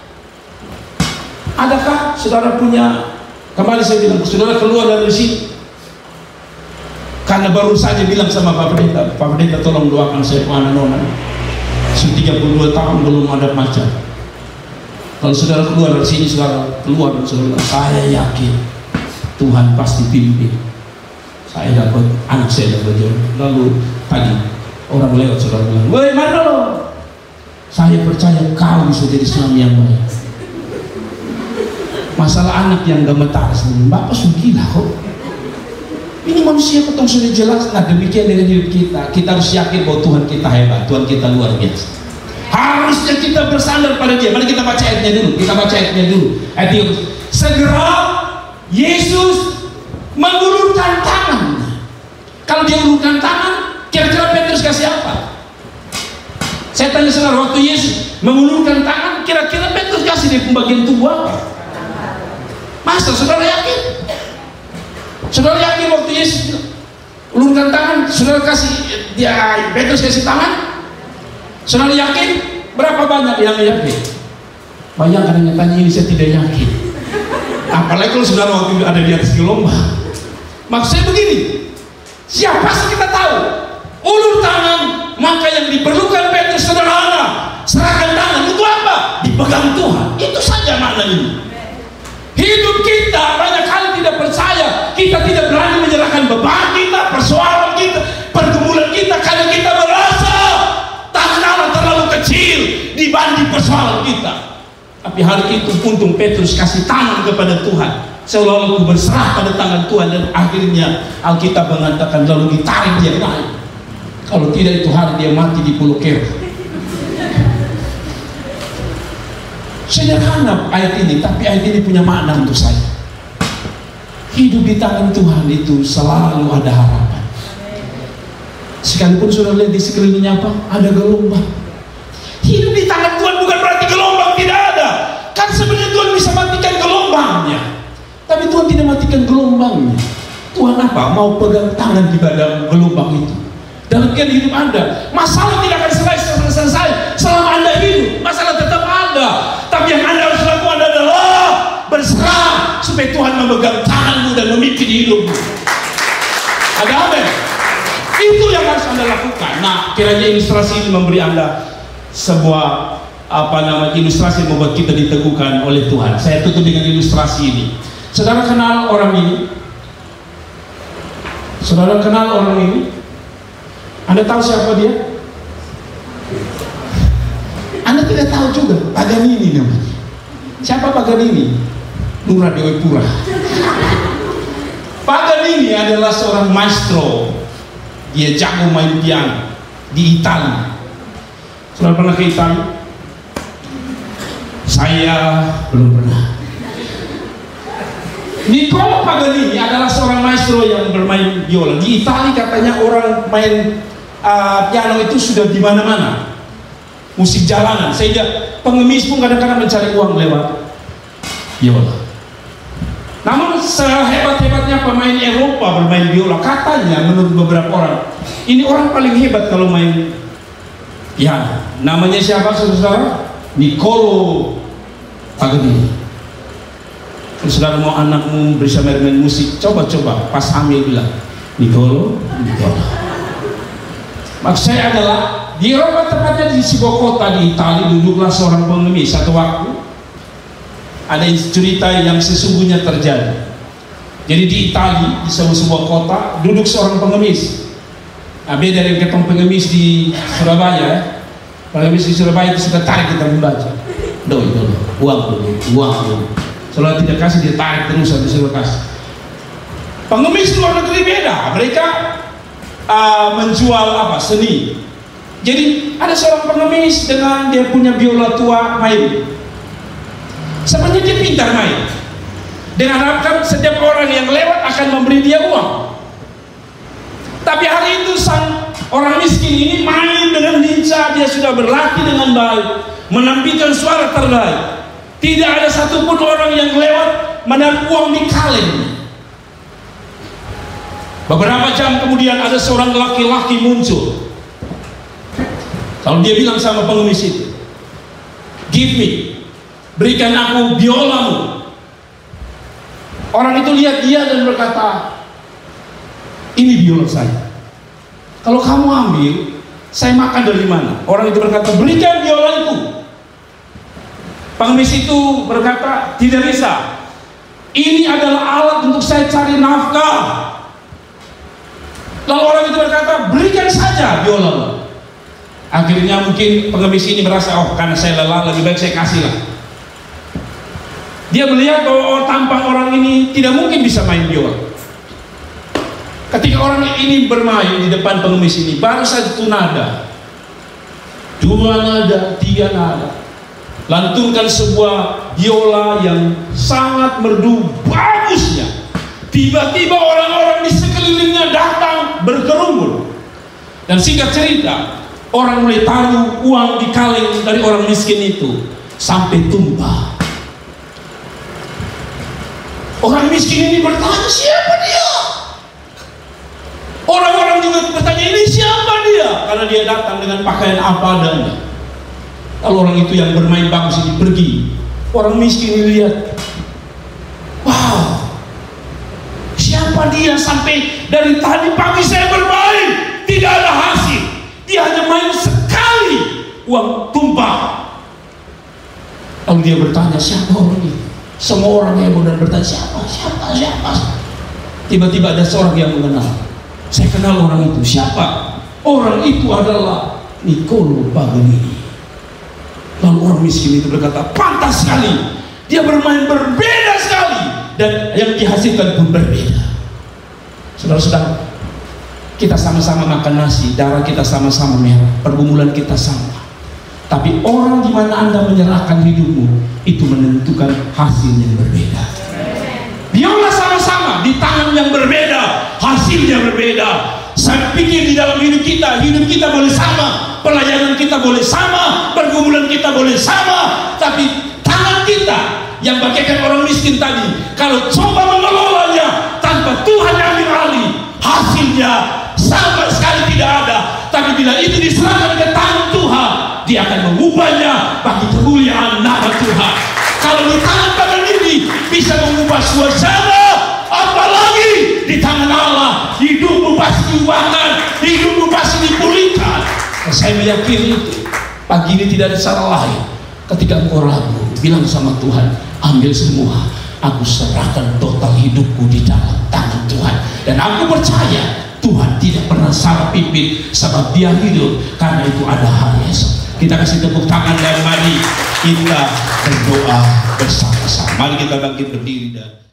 Adakah saudara punya, kembali saya bilang, saudara keluar dari sini karena baru saja bilang sama Pak Pendeta, Pak Pendeta tolong doakan saya anak nona, sudah tiga puluh dua tahun belum ada pacar. Kalau saudara keluar dari sini, saudara keluar dan saudara, saya yakin Tuhan pasti pimpin. Saya dapat, anak saya dapat jodoh. Lalu tadi orang lewat, saudara bilang, woi mana lo? Saya percaya kau bisa jadi suami yang baik. Masalah anak yang gemetar, bapak sudah gila kok. Ini manusia ketong sudah jelas. Nah demikian dengan hidup kita. Kita harus yakin bahwa Tuhan kita hebat, Tuhan kita luar biasa. Harusnya kita bersandar pada Dia. Mari kita baca ayatnya dulu. Kita baca ayatnya dulu. Ayat tiga. Segera Yesus mengulurkan tangan. Kalau dia ulurkan tangan, kira-kira Petrus kasih apa? Saya tanya saudara, waktu Yesus mengulurkan tangan, kira-kira Petrus kasih di pembagian tubuh apa? Masa saudara yakin? Saudara yakin waktu Yesus ulurkan tangan, saudara kasih dia Petrus kasih tangan? Saudara yakin? Berapa banyak yang yakin? Banyak yang tanya ini saya tidak yakin. Apalagi kalau saudara waktu itu ada di atas gelombang. Maksudnya begini, siapa sih kita tahu? Ulur tangan, maka yang diperlukan Petrus sederhana, serahkan tangan. Itu apa? Dipegang Tuhan. Itu saja maknanya. Hidup kita banyak kali tidak percaya, kita tidak berani menyerahkan beban kita, persoalan kita, pergumulan kita, karena kita merasa tangan Allah terlalu kecil dibanding persoalan kita. Tapi hari itu untung Petrus kasih tangan kepada Tuhan, seolah-olah berserah pada tangan Tuhan, dan akhirnya Alkitab mengatakan lalu ditarik dia naik. Kalau tidak itu hari dia mati di Pulau Kera. Sederhana ayat ini, tapi ayat ini punya makna untuk saya. Hidup di tangan Tuhan itu selalu ada harapan. Sekalipun sudah lihat di sekelilingnya apa? Ada gelombang. Hidup di tangan Tuhan bukan berarti gelombang tidak ada. Kan sebenarnya Tuhan bisa matikan gelombangnya. Tapi Tuhan tidak matikan gelombangnya. Tuhan apa? Mau pegang tangan di badan gelombang itu. Dalam keadaan hidup Anda, masalah tidak akan selesai-selesai selama Anda hidup. Masalah tetap ada. Tapi yang Anda harus lakukan adalah berserah supaya Tuhan memegang tanganmu dan memimpin hidupmu. Ada amin? Itu yang harus Anda lakukan. Nah, kiranya ilustrasi ini memberi Anda sebuah apa namanya ilustrasi yang membuat kita diteguhkan oleh Tuhan. Saya tutup dengan ilustrasi ini. Saudara kenal orang ini? Saudara kenal orang ini? Anda tahu siapa dia? Anda tidak tahu juga. Paganini namanya. Siapa Paganini? Nura Dewi Pura. Paganini adalah seorang maestro. Dia jago main piano di Italia. Saudara pernah ke Italia? Saya belum pernah. Niccolo Paganini adalah seorang maestro yang bermain biola. Di Italia katanya orang main uh, piano itu sudah di mana-mana. Musik jalanan, sehingga pengemis pun kadang-kadang mencari uang lewat biola. Namun sehebat-hebatnya pemain Eropa bermain biola, katanya menurut beberapa orang, ini orang paling hebat kalau main piano. Namanya siapa saudara? Niccolo Paganini. Kalau saudara mau anakmu bisa bermain musik, coba-coba pas hamil bilang Niccolo, Niccolo. Maksud saya adalah di Roma, tepatnya di sebuah kota di Italia, duduklah seorang pengemis. Satu waktu ada cerita yang sesungguhnya terjadi. Jadi di Italia, di sebuah, sebuah kota, duduk seorang pengemis. Nah, beda dari ketemu pengemis di Surabaya. Pengemis di Surabaya itu suka tarik kita membaca. Doi, doi, uang dulu, uang dulu. Kalau tidak kasih, dia tarik terus sampai suruh kasih. Pengemis luar negeri beda. Mereka uh, menjual apa? Seni. Jadi ada seorang pengemis dengan dia punya biola tua main. Sebenarnya dia pintar main. Dengan harapkan setiap orang yang lewat akan memberi dia uang. Tapi hari itu sang orang miskin ini main dengan lincah. Dia sudah berlatih dengan baik, menampilkan suara terbaik. Tidak ada satupun orang yang lewat menaruh uang di kaleng. Beberapa jam kemudian ada seorang laki-laki muncul. Kalau dia bilang sama pengemis itu, "Give me, berikan aku biolamu." Orang itu lihat dia dan berkata, "Ini biola saya. Kalau kamu ambil, saya makan dari mana?" Orang itu berkata, "Berikan biola itu." Pengemis itu berkata, "Tidak bisa. Ini adalah alat untuk saya cari nafkah." Lalu orang itu berkata, "Berikan saja biola." Akhirnya mungkin pengemis ini merasa, oh karena saya lelah, lebih baik saya kasih lah. Dia melihat bahwa oh, tampang orang ini tidak mungkin bisa main biola. Ketika orang ini bermain di depan pengemis ini, baru saja satu nada, dua nada, tiga nada, lantunkan sebuah biola yang sangat merdu bagusnya. Tiba-tiba orang-orang di sekelilingnya datang berkerumun. Dan singkat cerita, orang mulai taruh uang di kaleng dari orang miskin itu sampai tumpah. Orang miskin ini bertanya, siapa dia? Orang-orang juga bertanya, ini siapa dia? Karena dia datang dengan pakaian apa adanya. Lalu orang itu yang bermain bagus ini pergi. Orang miskin ini lihat, wow, siapa dia sampai dari tadi pagi saya bermain tidak ada hasil. Dia hanya main sekali, uang tumpah. Lalu dia bertanya, siapa orang ini? Semua orang yang mudah bertanya, siapa, siapa, siapa. Tiba-tiba ada seorang yang mengenal. Saya kenal orang itu. Siapa? Orang itu adalah Niccolo Paganini. Lalu orang miskin itu berkata, pantas sekali. Dia bermain berbeda sekali. Dan yang dihasilkan pun berbeda. Saudara-saudara, kita sama-sama makan nasi, darah kita sama-sama merah, pergumulan kita sama. Tapi orang di mana Anda menyerahkan hidupmu, itu menentukan hasil yang berbeda. Biola sama-sama di tangan yang berbeda, hasilnya berbeda. Saya pikir di dalam hidup kita, hidup kita boleh sama, pelayanan kita boleh sama, pergumulan kita boleh sama, tapi tangan kita yang bagaikan orang miskin tadi, kalau coba mengelolanya tanpa Tuhan yang ambil alih, hasilnya sama sekali tidak ada. Tapi bila itu diserahkan ke tangan Tuhan, dia akan mengubahnya bagi kemuliaan nama Tuhan. Kalau di tangan tangan ini bisa mengubah suasana, apalagi di tangan Allah, hidupmu pasti diubahkan, hidupmu pasti dipulihkan. Saya meyakini itu. Pagi ini tidak ada cara lain. Ketika engkau ragu, bilang sama Tuhan, ambil semua, aku serahkan total hidupku di dalam tangan Tuhan. Dan aku percaya Tuhan tidak pernah salah pimpin, sebab dia hidup, karena itu ada hari esok. Kita kasih tepuk tangan dan mari kita berdoa bersama-sama. Mari kita bangkit berdiri dan